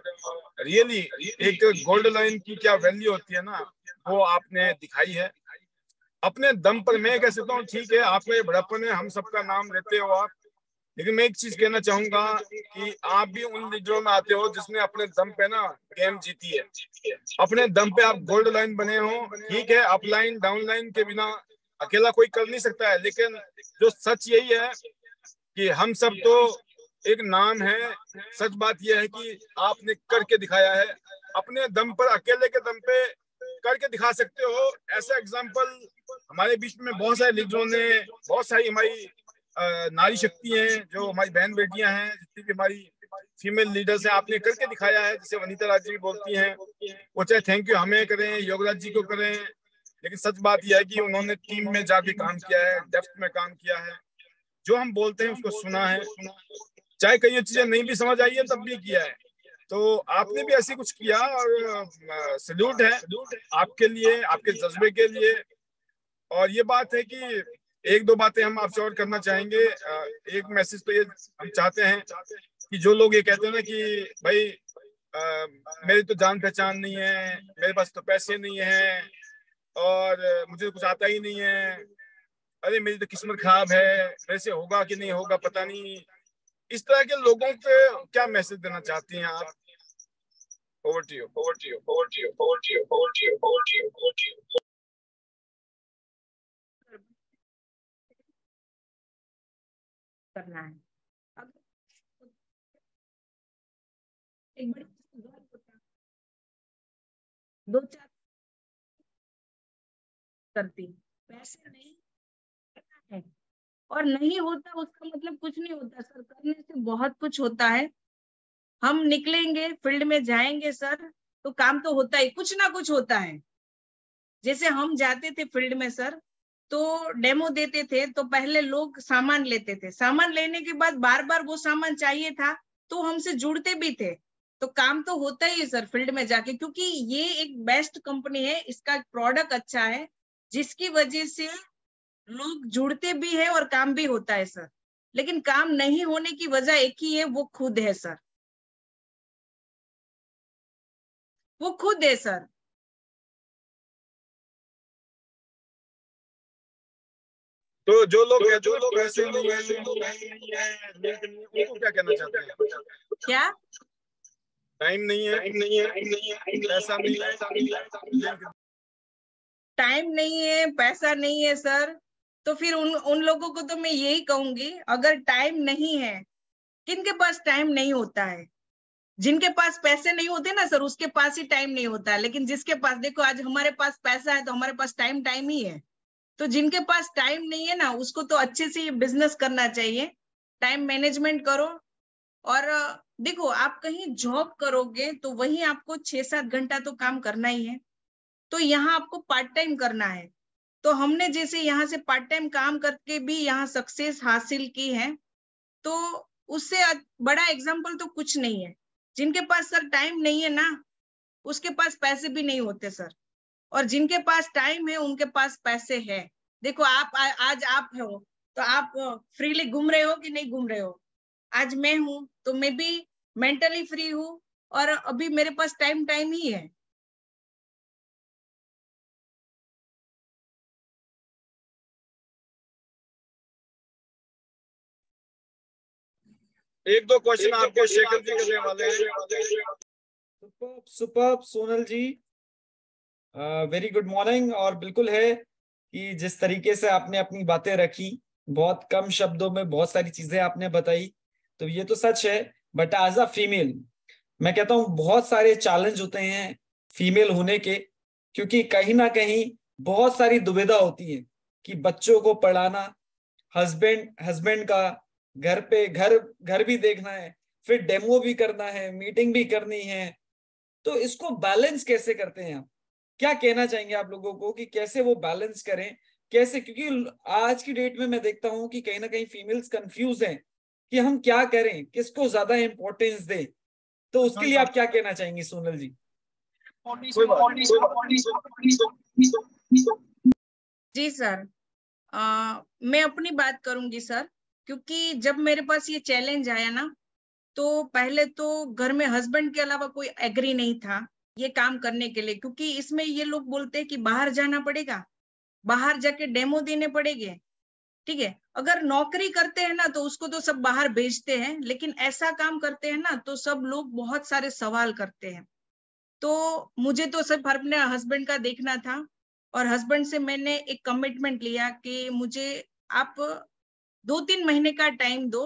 Speaker 1: रियली एक गोल्ड लाइन की क्या वैल्यू होती है ना, वो आपने दिखाई है अपने दम पर। मैं कह सकता हूँ ठीक है आपका ये बड़प्पन है, हम सबका नाम लेते हो आप, लेकिन मैं एक चीज कहना चाहूंगा कि आप भी उन लीडरों में आते हो जिसने अपने दम पे ना गेम जीती है, अपने दम पे आप गोल्ड लाइन बने हो। ठीक है अपलाइन डाउनलाइन के बिना अकेला कोई कर नहीं सकता है, लेकिन जो सच यही है कि हम सब तो एक नाम है। सच बात यह है कि आपने करके दिखाया है, अपने दम पर, अकेले के दम पे करके दिखा सकते हो। ऐसा एग्जाम्पल हमारे बीच में बहुत सारे लीडरों ने, बहुत सारी हमारी नारी शक्ति हैं, जो हमारी बहन बेटियां हैं, जितनी भी हमारी फीमेल लीडर्स हैं, आपने करके दिखाया है। जैसे वनीता राज जी बोलती हैं, वो चाहे थैंक यू हमें करें, योगराज जी को करें, लेकिन सच बात यह है कि उन्होंने टीम में जाके काम किया है, डेप्थ में काम किया है, जो हम बोलते हैं उसको सुना है, चाहे कई चीजें नहीं भी समझ आई है तब भी किया है। तो आपने भी ऐसे कुछ किया, और सैल्यूट है आपके लिए, आपके जज्बे के लिए। और ये बात है कि एक दो बातें हम आपसे और करना चाहेंगे। एक मैसेज तो ये हम चाहते हैं कि जो लोग ये कहते हैं ना कि भाई आ, मेरी तो जान पहचान नहीं है, मेरे पास तो पैसे नहीं है, और मुझे कुछ आता ही नहीं है, अरे मेरी तो किस्मत खराब है, मेरे से होगा कि नहीं होगा पता नहीं, इस तरह के लोगों को क्या मैसेज देना चाहती हैं आप? Over to you, over to you, over to you, over to you, over to you, over to you, over to you.
Speaker 2: करना है एक बड़ी दो चार करती, पैसे नहीं है और नहीं होता उसका मतलब कुछ नहीं होता सर, करने से बहुत कुछ होता है। हम निकलेंगे फील्ड में जाएंगे सर, तो काम तो होता ही, कुछ ना कुछ होता है। जैसे हम जाते थे फील्ड में सर, तो डेमो देते थे, तो पहले लोग सामान लेते थे, सामान लेने के बाद बार बार वो सामान चाहिए था, तो हमसे जुड़ते भी थे। तो काम तो होता ही है सर फील्ड में जाके, क्योंकि ये एक बेस्ट कंपनी है, इसका प्रोडक्ट अच्छा है, जिसकी वजह से लोग जुड़ते भी है और काम भी होता है सर। लेकिन काम नहीं होने की वजह एक ही है, वो खुद है सर, वो खुद है सर।
Speaker 1: तो जो लोग जो लोग ऐसे नहीं है, नहीं है, उनको क्या कहना चाहते हैं?
Speaker 2: क्या?
Speaker 1: टाइम नहीं है, टाइम नहीं है, पैसा नहीं है,
Speaker 2: टाइम नहीं है, पैसा नहीं है सर, तो फिर उन उन लोगों को तो मैं यही कहूंगी, अगर टाइम नहीं है, किनके पास टाइम नहीं होता है? जिनके पास पैसे नहीं होते ना सर, उसके पास ही टाइम नहीं होता है। लेकिन जिसके पास, देखो आज हमारे पास पैसा है तो हमारे पास टाइम टाइम ही है। तो जिनके पास टाइम नहीं है ना, उसको तो अच्छे से ये बिजनेस करना चाहिए, टाइम मैनेजमेंट करो। और देखो, आप कहीं जॉब करोगे तो वही आपको छह सात घंटा तो काम करना ही है, तो यहाँ आपको पार्ट टाइम करना है। तो हमने जैसे यहाँ से पार्ट टाइम काम करके भी यहाँ सक्सेस हासिल की है, तो उससे बड़ा एग्जाम्पल तो कुछ नहीं है। जिनके पास सर टाइम नहीं है ना, उसके पास पैसे भी नहीं होते सर, और जिनके पास टाइम है उनके पास पैसे है। देखो आप आ, आज आप हो तो आप फ्रीली घूम रहे हो कि नहीं घूम रहे हो? आज मैं हूं तो मैं भी मेंटली फ्री हूँ, और अभी मेरे पास टाइम टाइम ही है।
Speaker 1: एक दो क्वेश्चन आपके शेखर जी करने वाले हैं।
Speaker 3: Superb superb Sonal ji, very good morning. और बिल्कुल है कि जिस तरीके से आपने अपनी बातें रखी, बहुत कम शब्दों में बहुत सारी चीजें आपने बताई, तो ये तो सच है। बट एज अ फीमेल मैं कहता हूँ बहुत सारे चैलेंज होते हैं फीमेल होने के, क्योंकि कहीं ना कहीं बहुत सारी दुविधा होती है कि बच्चों को पढ़ाना, हस्बैंड हस्बैंड का घर पे घर घर भी देखना है, फिर डेमो भी करना है, मीटिंग भी करनी है। तो इसको बैलेंस कैसे करते हैं आप? क्या कहना चाहेंगे आप लोगों को कि कैसे वो बैलेंस करें, कैसे? क्योंकि आज की डेट में मैं देखता हूं कि कहीं ना कहीं फीमेल्स कंफ्यूज हैं कि हम क्या करें, किसको ज्यादा इंपॉर्टेंस दें। तो उसके लिए आप क्या कहना चाहेंगी सोनल जी?
Speaker 2: जी सर, आ, मैं अपनी बात करूंगी सर, क्योंकि जब मेरे पास ये चैलेंज आया ना, तो पहले तो घर में हस्बैंड के अलावा कोई एग्री नहीं था ये काम करने के लिए, क्योंकि इसमें ये लोग बोलते हैं कि बाहर जाना पड़ेगा, बाहर जाके डेमो देने पड़ेंगे। ठीक है, अगर नौकरी करते हैं ना तो उसको तो सब बाहर भेजते हैं, लेकिन ऐसा काम करते हैं ना तो सब लोग बहुत सारे सवाल करते हैं। तो मुझे तो सिर्फ अपने हस्बैंड का देखना था, और हस्बैंड से मैंने एक कमिटमेंट लिया कि मुझे आप दो तीन महीने का टाइम दो,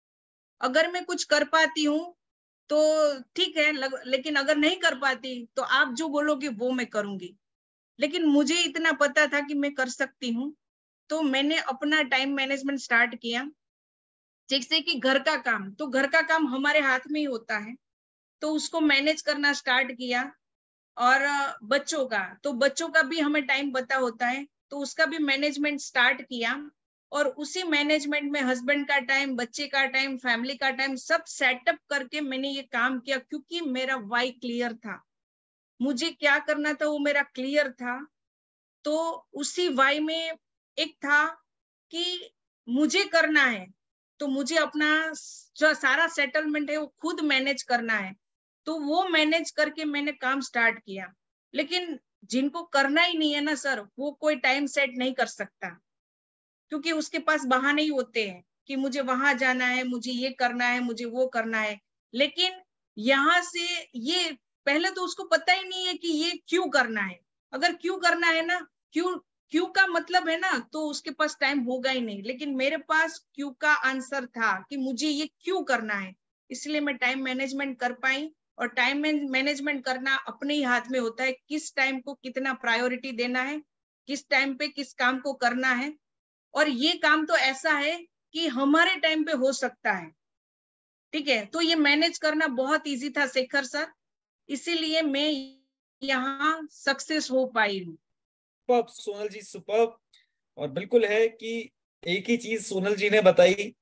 Speaker 2: अगर मैं कुछ कर पाती हूँ तो ठीक है, लेकिन अगर नहीं कर पाती तो आप जो बोलोगे वो मैं करूंगी। लेकिन मुझे इतना पता था कि मैं कर सकती हूँ, तो मैंने अपना टाइम मैनेजमेंट स्टार्ट किया। जैसे कि घर का काम, तो घर का काम हमारे हाथ में ही होता है, तो उसको मैनेज करना स्टार्ट किया। और बच्चों का, तो बच्चों का भी हमें टाइम पता होता है, तो उसका भी मैनेजमेंट स्टार्ट किया। और उसी मैनेजमेंट में हस्बैंड का टाइम, बच्चे का टाइम, फैमिली का टाइम सब सेटअप करके मैंने ये काम किया, क्योंकि मेरा वाई क्लियर था, मुझे क्या करना था वो मेरा क्लियर था। तो उसी वाई में एक था कि मुझे करना है, तो मुझे अपना जो सारा सेटलमेंट है वो खुद मैनेज करना है, तो वो मैनेज करके मैंने काम स्टार्ट किया। लेकिन जिनको करना ही नहीं है ना सर, वो कोई टाइम सेट नहीं कर सकता, क्योंकि उसके पास बहाने ही होते हैं कि मुझे वहां जाना है, मुझे ये करना है, मुझे वो करना है। लेकिन यहाँ से ये पहले तो उसको पता ही नहीं है कि ये क्यों करना है। अगर क्यों करना है ना, क्यों क्यों का मतलब है ना, तो उसके पास टाइम होगा ही नहीं। लेकिन मेरे पास क्यों का आंसर था कि मुझे ये क्यों करना है, इसलिए मैं टाइम मैनेजमेंट कर पाई। और टाइम मैनेजमेंट करना अपने ही हाथ में होता है, किस टाइम को कितना प्रायोरिटी देना है, किस टाइम पे किस काम को करना है। और ये काम तो ऐसा है कि हमारे टाइम पे हो सकता है। ठीक है, तो ये मैनेज करना बहुत इजी था शेखर सर, इसीलिए मैं यहाँ सक्सेस हो पाई हूँ।
Speaker 3: Superb Sonal ji, superb. और बिल्कुल है कि एक ही चीज सोनल जी ने बताई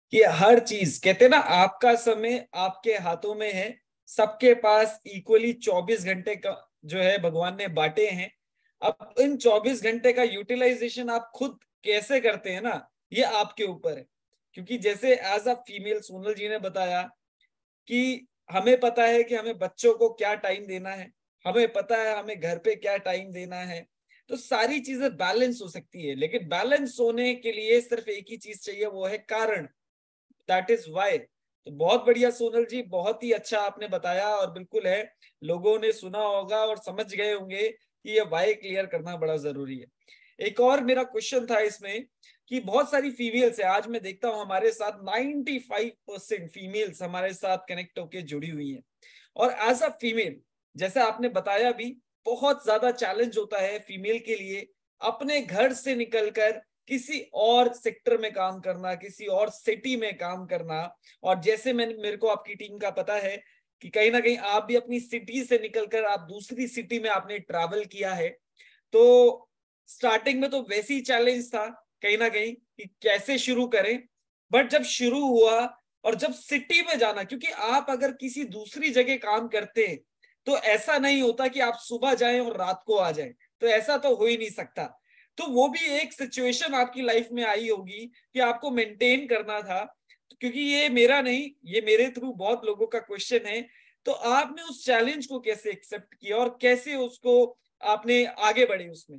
Speaker 3: कि हर चीज, कहते हैं ना, आपका समय आपके हाथों में है, सबके पास इक्वली चौबीस घंटे का जो है भगवान ने बांटे हैं। अब इन चौबीस घंटे का यूटिलाइजेशन आप खुद कैसे करते हैं ना, ये आपके ऊपर है। क्योंकि जैसे as a female Sonal ji ने बताया कि हमें पता है कि हमें बच्चों को क्या टाइम देना है, हमें पता है हमें घर पे क्या टाइम देना है, तो सारी चीजें बैलेंस हो सकती है। लेकिन बैलेंस होने के लिए सिर्फ एक ही चीज चाहिए, वो है कारण, दैट इज वाई। तो बहुत बढ़िया सोनल जी, बहुत ही अच्छा आपने बताया, और बिल्कुल है, लोगों ने सुना होगा और समझ गए होंगे कि ये वाई क्लियर करना बड़ा जरूरी है। एक और मेरा क्वेश्चन था इसमें कि बहुत सारी फीमेल्स है, आज मैं देखता हूं हमारे साथ पचानवे परसेंट फीमेल्स हमारे साथ कनेक्ट होके जुड़ी हुई हैं। और एज अ फीमेल, जैसे आपने बताया भी, बहुत ज्यादा चैलेंज होता है फीमेल के लिए अपने घर से निकलकर किसी और सेक्टर में काम करना, किसी और सिटी में काम करना। और जैसे मैंने, मेरे को आपकी टीम का पता है कि कहीं ना कहीं आप भी अपनी सिटी से निकलकर आप दूसरी सिटी में आपने ट्रैवल किया है। तो स्टार्टिंग में तो वैसे ही चैलेंज था कहीं ना कहीं कि कैसे शुरू करें, बट जब शुरू हुआ और जब सिटी में जाना, क्योंकि आप अगर किसी दूसरी जगह काम करते हैं तो ऐसा नहीं होता कि आप सुबह जाएं और रात को आ जाएं, तो ऐसा तो हो ही नहीं सकता। तो वो भी एक सिचुएशन आपकी लाइफ में आई होगी कि आपको मेंटेन करना था, क्योंकि ये मेरा नहीं, ये मेरे थ्रू बहुत लोगों का क्वेश्चन है। तो आपने उस चैलेंज को कैसे एक्सेप्ट किया और कैसे उसको आपने आगे बढ़े उसमें?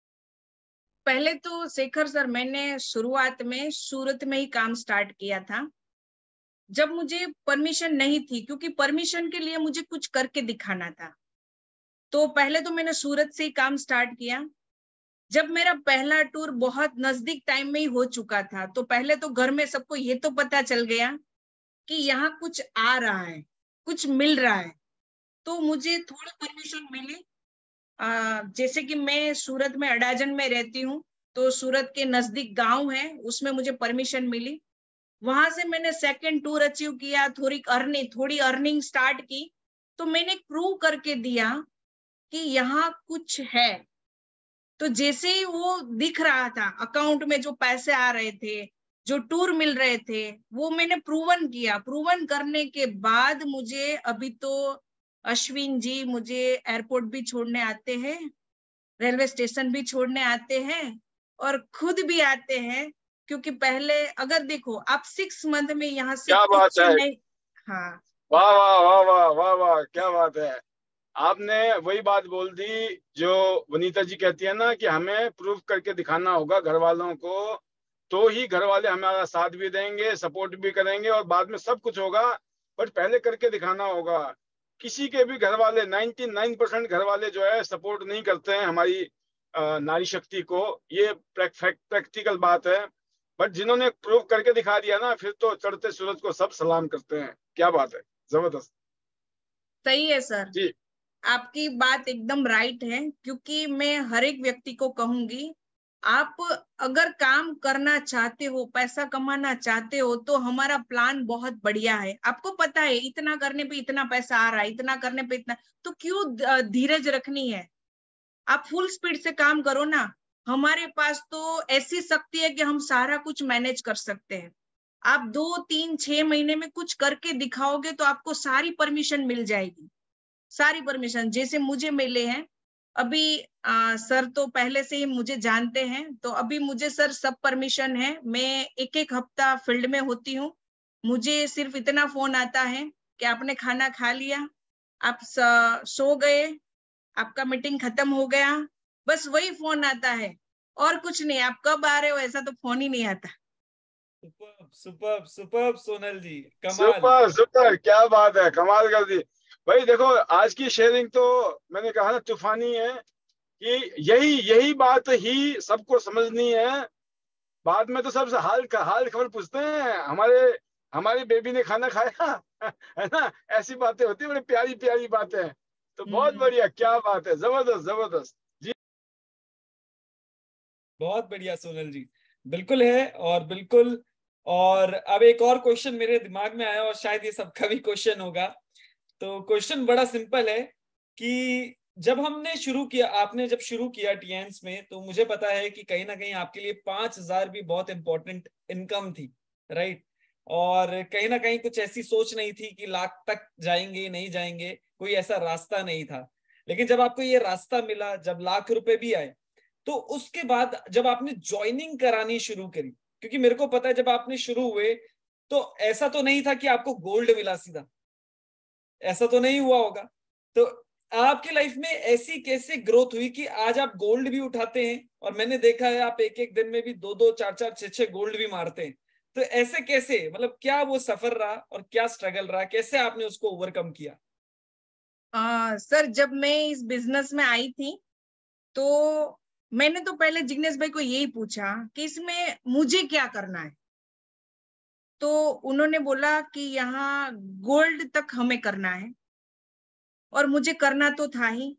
Speaker 2: पहले तो शेखर सर, मैंने शुरुआत में सूरत में ही काम स्टार्ट किया था, जब मुझे परमिशन नहीं थी, क्योंकि परमिशन के लिए मुझे कुछ करके दिखाना था। तो पहले तो मैंने सूरत से ही काम स्टार्ट किया। जब मेरा पहला टूर बहुत नजदीक टाइम में ही हो चुका था, तो पहले तो घर में सबको ये तो पता चल गया कि यहाँ कुछ आ रहा है, कुछ मिल रहा है। तो मुझे थोड़ी परमिशन मिली। आ, जैसे कि मैं सूरत में अडाजन में रहती हूँ, तो सूरत के नजदीक गांव है, उसमें मुझे परमिशन मिली। वहां से मैंने सेकंड टूर अचीव किया, थोड़ी अर्निंग थोड़ी अर्निंग स्टार्ट की। तो मैंने प्रूव करके दिया कि यहाँ कुछ है। तो जैसे ही वो दिख रहा था, अकाउंट में जो पैसे आ रहे थे, जो टूर मिल रहे थे, वो मैंने प्रूवन किया। प्रूवन करने के बाद मुझे अभी तो अश्विन जी मुझे एयरपोर्ट भी छोड़ने आते हैं, रेलवे स्टेशन भी छोड़ने आते हैं, और खुद भी आते हैं। क्योंकि पहले अगर देखो आप सिक्स मंथ में यहाँ से
Speaker 1: क्या बात
Speaker 2: कुछ
Speaker 1: है,
Speaker 2: नहीं। हाँ,
Speaker 1: वाह वाह वाह वाह वाह वाह, क्या बात है। आपने वही बात बोल दी जो वनीता जी कहती है ना, कि हमें प्रूव करके दिखाना होगा घर वालों को, तो ही घर वाले हमारा साथ भी देंगे, सपोर्ट भी करेंगे, और बाद में सब कुछ होगा। बट पहले करके दिखाना होगा। किसी के भी घर वाले, निन्यानवे परसेंट घर वाले जो है सपोर्ट नहीं करते हैं हमारी अ, नारी शक्ति को। ये प्रैक्टिकल बात है। बट जिन्होंने प्रूव करके दिखा दिया ना, फिर तो चढ़ते सूरज को सब सलाम करते हैं। क्या बात है, जबरदस्त।
Speaker 2: सही है सर,
Speaker 1: जी,
Speaker 2: आपकी बात एकदम राइट है। क्योंकि मैं हर एक व्यक्ति को कहूंगी, आप अगर काम करना चाहते हो, पैसा कमाना चाहते हो, तो हमारा प्लान बहुत बढ़िया है। आपको पता है इतना करने पे इतना पैसा आ रहा है, इतना करने पे इतना, तो क्यों धीरज रखनी है? आप फुल स्पीड से काम करो ना। हमारे पास तो ऐसी शक्ति है कि हम सारा कुछ मैनेज कर सकते हैं। आप दो तीन छह महीने में कुछ करके दिखाओगे तो आपको सारी परमिशन मिल जाएगी, सारी परमिशन जैसे मुझे मिले हैं। अभी आ, सर तो पहले से ही मुझे जानते हैं, तो अभी मुझे सर सब परमिशन है। मैं एक एक हफ्ता फील्ड में होती हूँ। मुझे सिर्फ इतना फोन आता है कि आपने खाना खा लिया, आप सो गए, आपका मीटिंग खत्म हो गया, बस वही फोन आता है, और कुछ नहीं। आप कब आ रहे हो ऐसा तो फोन ही नहीं आता।
Speaker 3: Superb superb superb Sonal ji, कमाल।
Speaker 1: सुपर सुपर, क्या बात है, कमाल कर दी। भाई देखो, आज की शेयरिंग तो मैंने कहा ना तूफानी है, कि यही यही बात ही सबको समझनी है। बाद में तो सबसे हाल का हाल खबर पूछते हैं, हमारे हमारी बेबी ने खाना खाया है ना, ऐसी बातें होती है, बड़ी प्यारी प्यारी बातें। तो बहुत
Speaker 3: हम्म,
Speaker 1: बढ़िया, क्या बात है, जबरदस्त जबरदस्त। जी,
Speaker 3: बहुत बढ़िया सोनल जी, बिल्कुल है, और बिल्कुल। और अब एक और क्वेश्चन मेरे दिमाग में आया, और शायद ये सबका भी क्वेश्चन होगा। तो क्वेश्चन बड़ा सिंपल है कि जब हमने शुरू किया, आपने जब शुरू किया टीएंस में, तो मुझे पता है कि कहीं ना कहीं आपके लिए पांच हजार भी बहुत इंपॉर्टेंट इनकम थी, राइट? और कहीं ना कहीं कुछ ऐसी सोच नहीं थी कि लाख तक जाएंगे नहीं जाएंगे, कोई ऐसा रास्ता नहीं था। लेकिन जब आपको ये रास्ता मिला, जब लाख रुपए भी आए, तो उसके बाद जब आपने ज्वाइनिंग करानी शुरू करी, क्योंकि मेरे को पता है जब आपने शुरू हुए तो ऐसा तो नहीं था कि आपको गोल्ड मिला सीधा, ऐसा तो नहीं हुआ होगा। तो आपकी लाइफ में ऐसी कैसे ग्रोथ हुई कि आज आप गोल्ड भी उठाते हैं, और मैंने देखा है आप एक एक दिन में भी दो दो चार चार छह छह गोल्ड भी मारते हैं। तो ऐसे कैसे, मतलब क्या वो सफर रहा और क्या स्ट्रगल रहा, कैसे आपने उसको ओवरकम किया?
Speaker 2: आ, सर जब मैं इस बिजनेस में आई थी तो मैंने तो पहले जिग्नेश भाई को यही पूछा कि इसमें मुझे क्या करना है। तो उन्होंने बोला कि यहाँ गोल्ड तक हमें करना है, और मुझे करना तो था ही।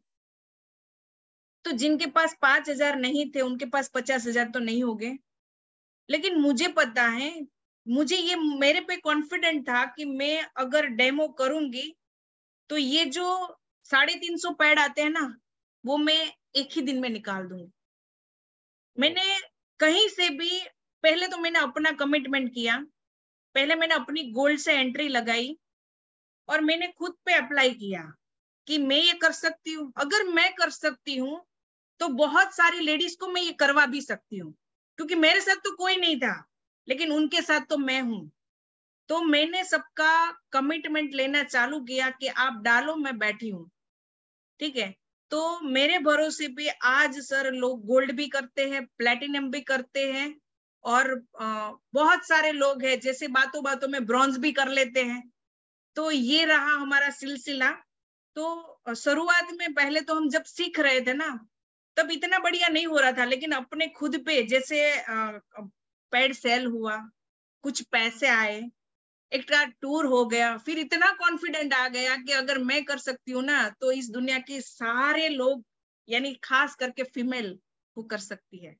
Speaker 2: तो जिनके पास पांच हजार नहीं थे उनके पास पचास हजार तो नहीं हो गए, लेकिन मुझे पता है, मुझे ये मेरे पे कॉन्फिडेंट था कि मैं अगर डेमो करूंगी तो ये जो साढ़े तीन सौ पैड आते हैं ना, वो मैं एक ही दिन में निकाल दूंगी। मैंने कहीं से भी, पहले तो मैंने अपना कमिटमेंट किया, पहले मैंने अपनी गोल्ड से एंट्री लगाई और मैंने खुद पे अप्लाई किया कि मैं ये कर सकती हूँ। अगर मैं कर सकती हूँ तो बहुत सारी लेडीज को मैं ये करवा भी सकती हूँ, क्योंकि मेरे साथ तो कोई नहीं था, लेकिन उनके साथ तो मैं हूँ। तो मैंने सबका कमिटमेंट लेना चालू किया कि आप डालो, मैं बैठी हूँ, ठीक है। तो मेरे भरोसे पे आज सर लोग गोल्ड भी करते हैं, प्लेटिनम भी करते हैं, और आ, बहुत सारे लोग हैं जैसे बातों बातों में ब्रॉन्ज भी कर लेते हैं। तो ये रहा हमारा सिलसिला। तो शुरुआत में पहले तो हम जब सीख रहे थे ना, तब इतना बढ़िया नहीं हो रहा था, लेकिन अपने खुद पे जैसे पैड सेल हुआ, कुछ पैसे आए, एक टूर हो गया, फिर इतना कॉन्फिडेंट आ गया कि अगर मैं कर सकती हूँ ना तो इस दुनिया के सारे लोग, यानी खास करके फीमेल, वो कर सकती है।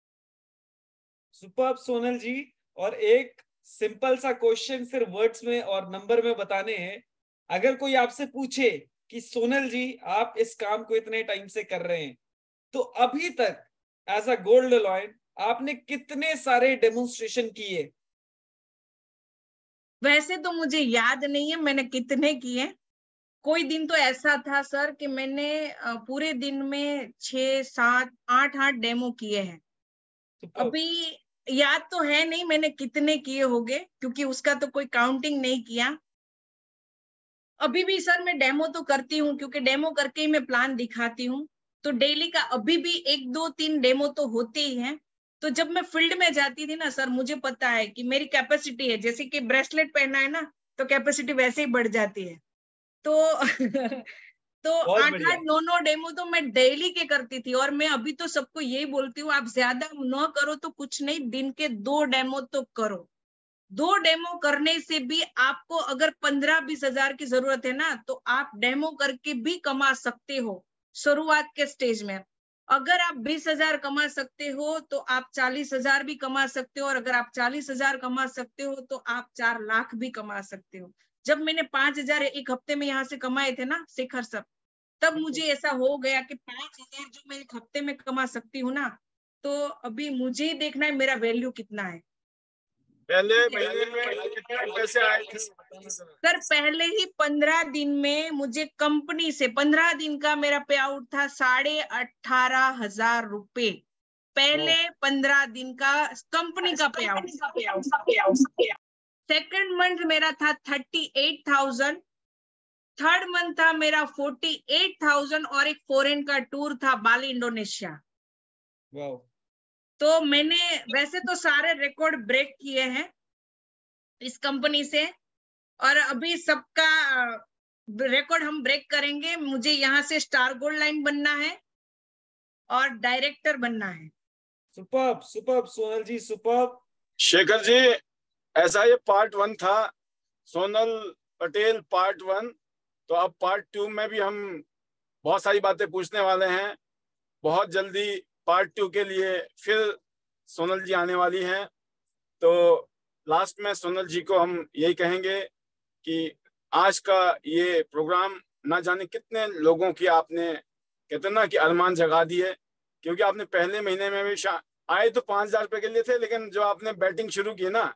Speaker 3: सुपर्ब सोनल जी। और एक सिंपल सा क्वेश्चन सिर्फ वर्ड्स में और नंबर में बताने हैं। अगर कोई आपसे पूछे कि सोनल जी आप इस काम को इतने टाइम से कर रहे हैं, तो अभी तक एज अ गोल्ड लॉयन आपने कितने सारे डेमोन्स्ट्रेशन किए?
Speaker 2: वैसे तो मुझे याद नहीं है मैंने कितने किए। कोई दिन तो ऐसा था सर कि मैंने पूरे दिन में छह सात आठ आठ डेमो किए हैं। अभी याद तो है नहीं मैंने कितने किए होंगे, क्योंकि उसका तो कोई काउंटिंग नहीं किया। अभी भी सर मैं डेमो तो करती हूँ, क्योंकि डेमो करके ही मैं प्लान दिखाती हूँ। तो डेली का अभी भी एक दो तीन डेमो तो होते ही हैं। तो जब मैं फील्ड में जाती थी ना सर, मुझे पता है कि मेरी कैपेसिटी है, जैसे कि ब्रेसलेट पहना है ना, तो कैपेसिटी वैसे ही बढ़ जाती है। तो तो आठ आठ नौ नौ डेमो तो मैं डेली के करती थी। और मैं अभी तो सबको यही बोलती हूँ, आप ज्यादा न करो तो कुछ नहीं, दिन के दो डेमो तो करो। दो डेमो करने से भी आपको अगर पंद्रह बीस हजार की जरूरत है ना, तो आप डेमो करके भी कमा सकते हो शुरुआत के स्टेज में। अगर आप बीस हजार कमा सकते हो तो आप चालीस हजार भी कमा सकते हो, और अगर आप चालीस हजार कमा सकते हो तो आप चार लाख भी कमा सकते हो। जब मैंने पांच हजार एक हफ्ते में यहाँ से कमाए थे ना शिखर सब, तब मुझे ऐसा हो गया कि पांच हजार जो मैं एक हफ्ते में कमा सकती हूँ ना, तो अभी मुझे ही देखना है मेरा वैल्यू कितना है।
Speaker 1: पहले महीने में कितने पैसे आए थे?
Speaker 2: सर पहले ही पंद्रह दिन में मुझे कंपनी से पंद्रह दिन का मेरा पे आउट था साढ़े अठारह हजार रुपए। पहले पंद्रह दिन का कंपनी का पे आउट। सेकेंड मंथ मेरा था thirty eight thousand. Third month था मेरा फोर्टी एट थाउजेंड, और एक फॉरेन का टूर था बाली इंडोनेशिया।
Speaker 3: वाओ।
Speaker 2: तो मैंने वैसे तो सारे रिकॉर्ड ब्रेक किए हैं इस कंपनी से, और अभी सबका रिकॉर्ड हम ब्रेक करेंगे। मुझे यहाँ से स्टार गोल्ड लाइन बनना है और डायरेक्टर बनना है।
Speaker 3: Superb superb Sonal ji, superb.
Speaker 1: Shekhar ji, ऐसा ये पार्ट वन था, सोनल पटेल पार्ट वन। तो अब पार्ट टू में भी हम बहुत सारी बातें पूछने वाले हैं। बहुत जल्दी पार्ट टू के लिए फिर सोनल जी आने वाली हैं। तो लास्ट में सोनल जी को हम यही कहेंगे कि आज का ये प्रोग्राम ना जाने कितने लोगों की आपने कितना की अरमान जगा दिए, क्योंकि आपने पहले महीने में भी आए तो पांच हजार रुपए के लिए थे, लेकिन जो आपने बैटिंग शुरू की ना,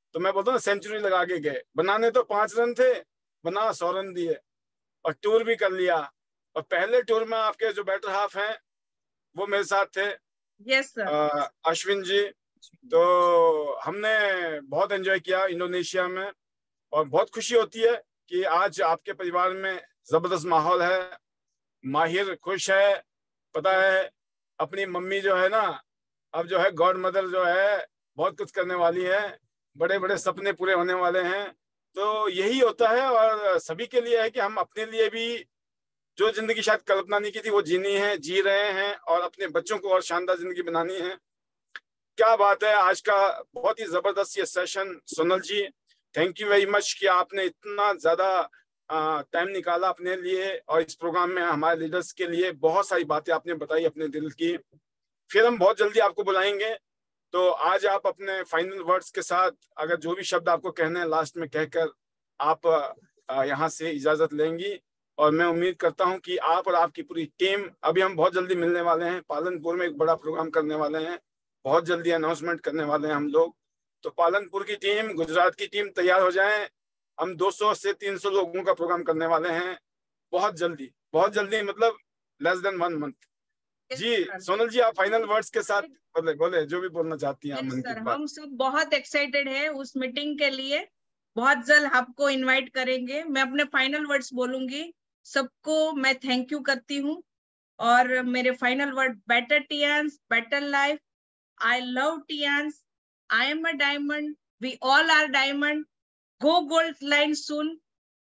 Speaker 1: तो मैं बोलता हूँ सेंचुरी लगा के गए। बनाने तो पांच रन थे, बना सौ रन दिए और टूर भी कर लिया। और पहले टूर में आपके जो बैटर हाफ हैं वो मेरे साथ थे,
Speaker 2: यस सर,
Speaker 1: अश्विन जी। तो हमने बहुत एंजॉय किया इंडोनेशिया में, और बहुत खुशी होती है कि आज आपके परिवार में जबरदस्त माहौल है, माहिर खुश है। पता है अपनी मम्मी जो है ना, अब जो है गॉड मदर जो है, बहुत कुछ करने वाली है, बड़े बड़े सपने पूरे होने वाले हैं। तो यही होता है, और सभी के लिए है कि हम अपने लिए भी जो जिंदगी शायद कल्पना नहीं की थी वो जीनी है, जी रहे हैं, और अपने बच्चों को और शानदार जिंदगी बनानी है। क्या बात है, आज का बहुत ही जबरदस्त ये session. Sonal ji, thank you very much कि आपने इतना ज्यादा टाइम निकाला अपने लिए, और इस प्रोग्राम में हमारे लीडर्स के लिए बहुत सारी बातें आपने बताई अपने दिल की। फिर हम बहुत जल्दी आपको बुलाएंगे। तो आज आप अपने फाइनल वर्ड्स के साथ, अगर जो भी शब्द आपको कहने हैं लास्ट में कहकर आप यहाँ से इजाजत लेंगी। और मैं उम्मीद करता हूँ कि आप और आपकी पूरी टीम, अभी हम बहुत जल्दी मिलने वाले हैं, पालनपुर में एक बड़ा प्रोग्राम करने वाले हैं, बहुत जल्दी अनाउंसमेंट करने वाले हैं हम लोग। तो पालनपुर की टीम, गुजरात की टीम तैयार हो जाएं। हम दो सौ से तीन सौ लोगों का प्रोग्राम करने वाले हैं बहुत जल्दी, बहुत जल्दी, मतलब लेस देन वन मंथ। जी सोनल जी, आप फाइनल वर्ड्स के साथ बोले बोले जो भी बोलना चाहती हैं आप मन की बात।
Speaker 2: हम सब बहुत एक्साइटेड है उस मीटिंग के लिए, बहुत जल्द आपको इनवाइट करेंगे। मैं अपने फाइनल वर्ड्स बोलूंगी, सबको मैं थैंक यू करती हूँ। और मेरे final word, better Tiens, better life, I love Tiens, I am a diamond, we all are diamond, go gold line soon,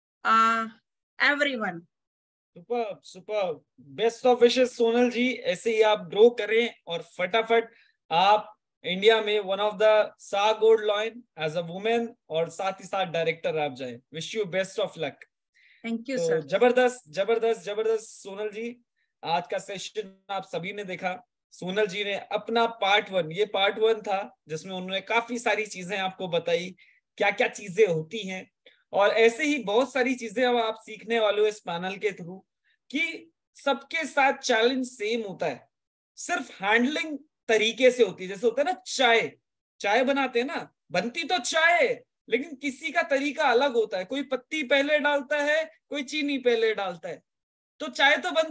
Speaker 2: everyone.
Speaker 3: Super super, best of wishes Sonal ji, ऐसे ही आप ग्रो करें और फटाफट आप इंडिया में वन ऑफ द सा gold line as a women और साथ ही साथ डायरेक्टर आप जाए। Wish you best of luck.
Speaker 2: Thank you
Speaker 3: तो
Speaker 2: सर।
Speaker 3: जबरदस्त जबरदस्त जबरदस्त सोनल जी, आज का सेशन आप सभी ने देखा। सोनल जी ने अपना पार्ट वन, ये पार्ट वन था जिसमें उन्होंने काफी सारी चीजें आपको बताई, क्या क्या चीजें होती हैं, और ऐसे ही बहुत सारी चीजें अब आप सीखने वाले हो इस पैनल के थ्रू, कि सबके साथ चैलेंज सेम होता है, सिर्फ हैंडलिंग तरीके से होती है। जैसे होता है ना, चाय चाय बनाते हैं ना, बनती तो चाय है लेकिन किसी का तरीका अलग होता है, कोई पत्ती पहले डालता है, कोई चीनी पहले डालता है, तो चाय तो बन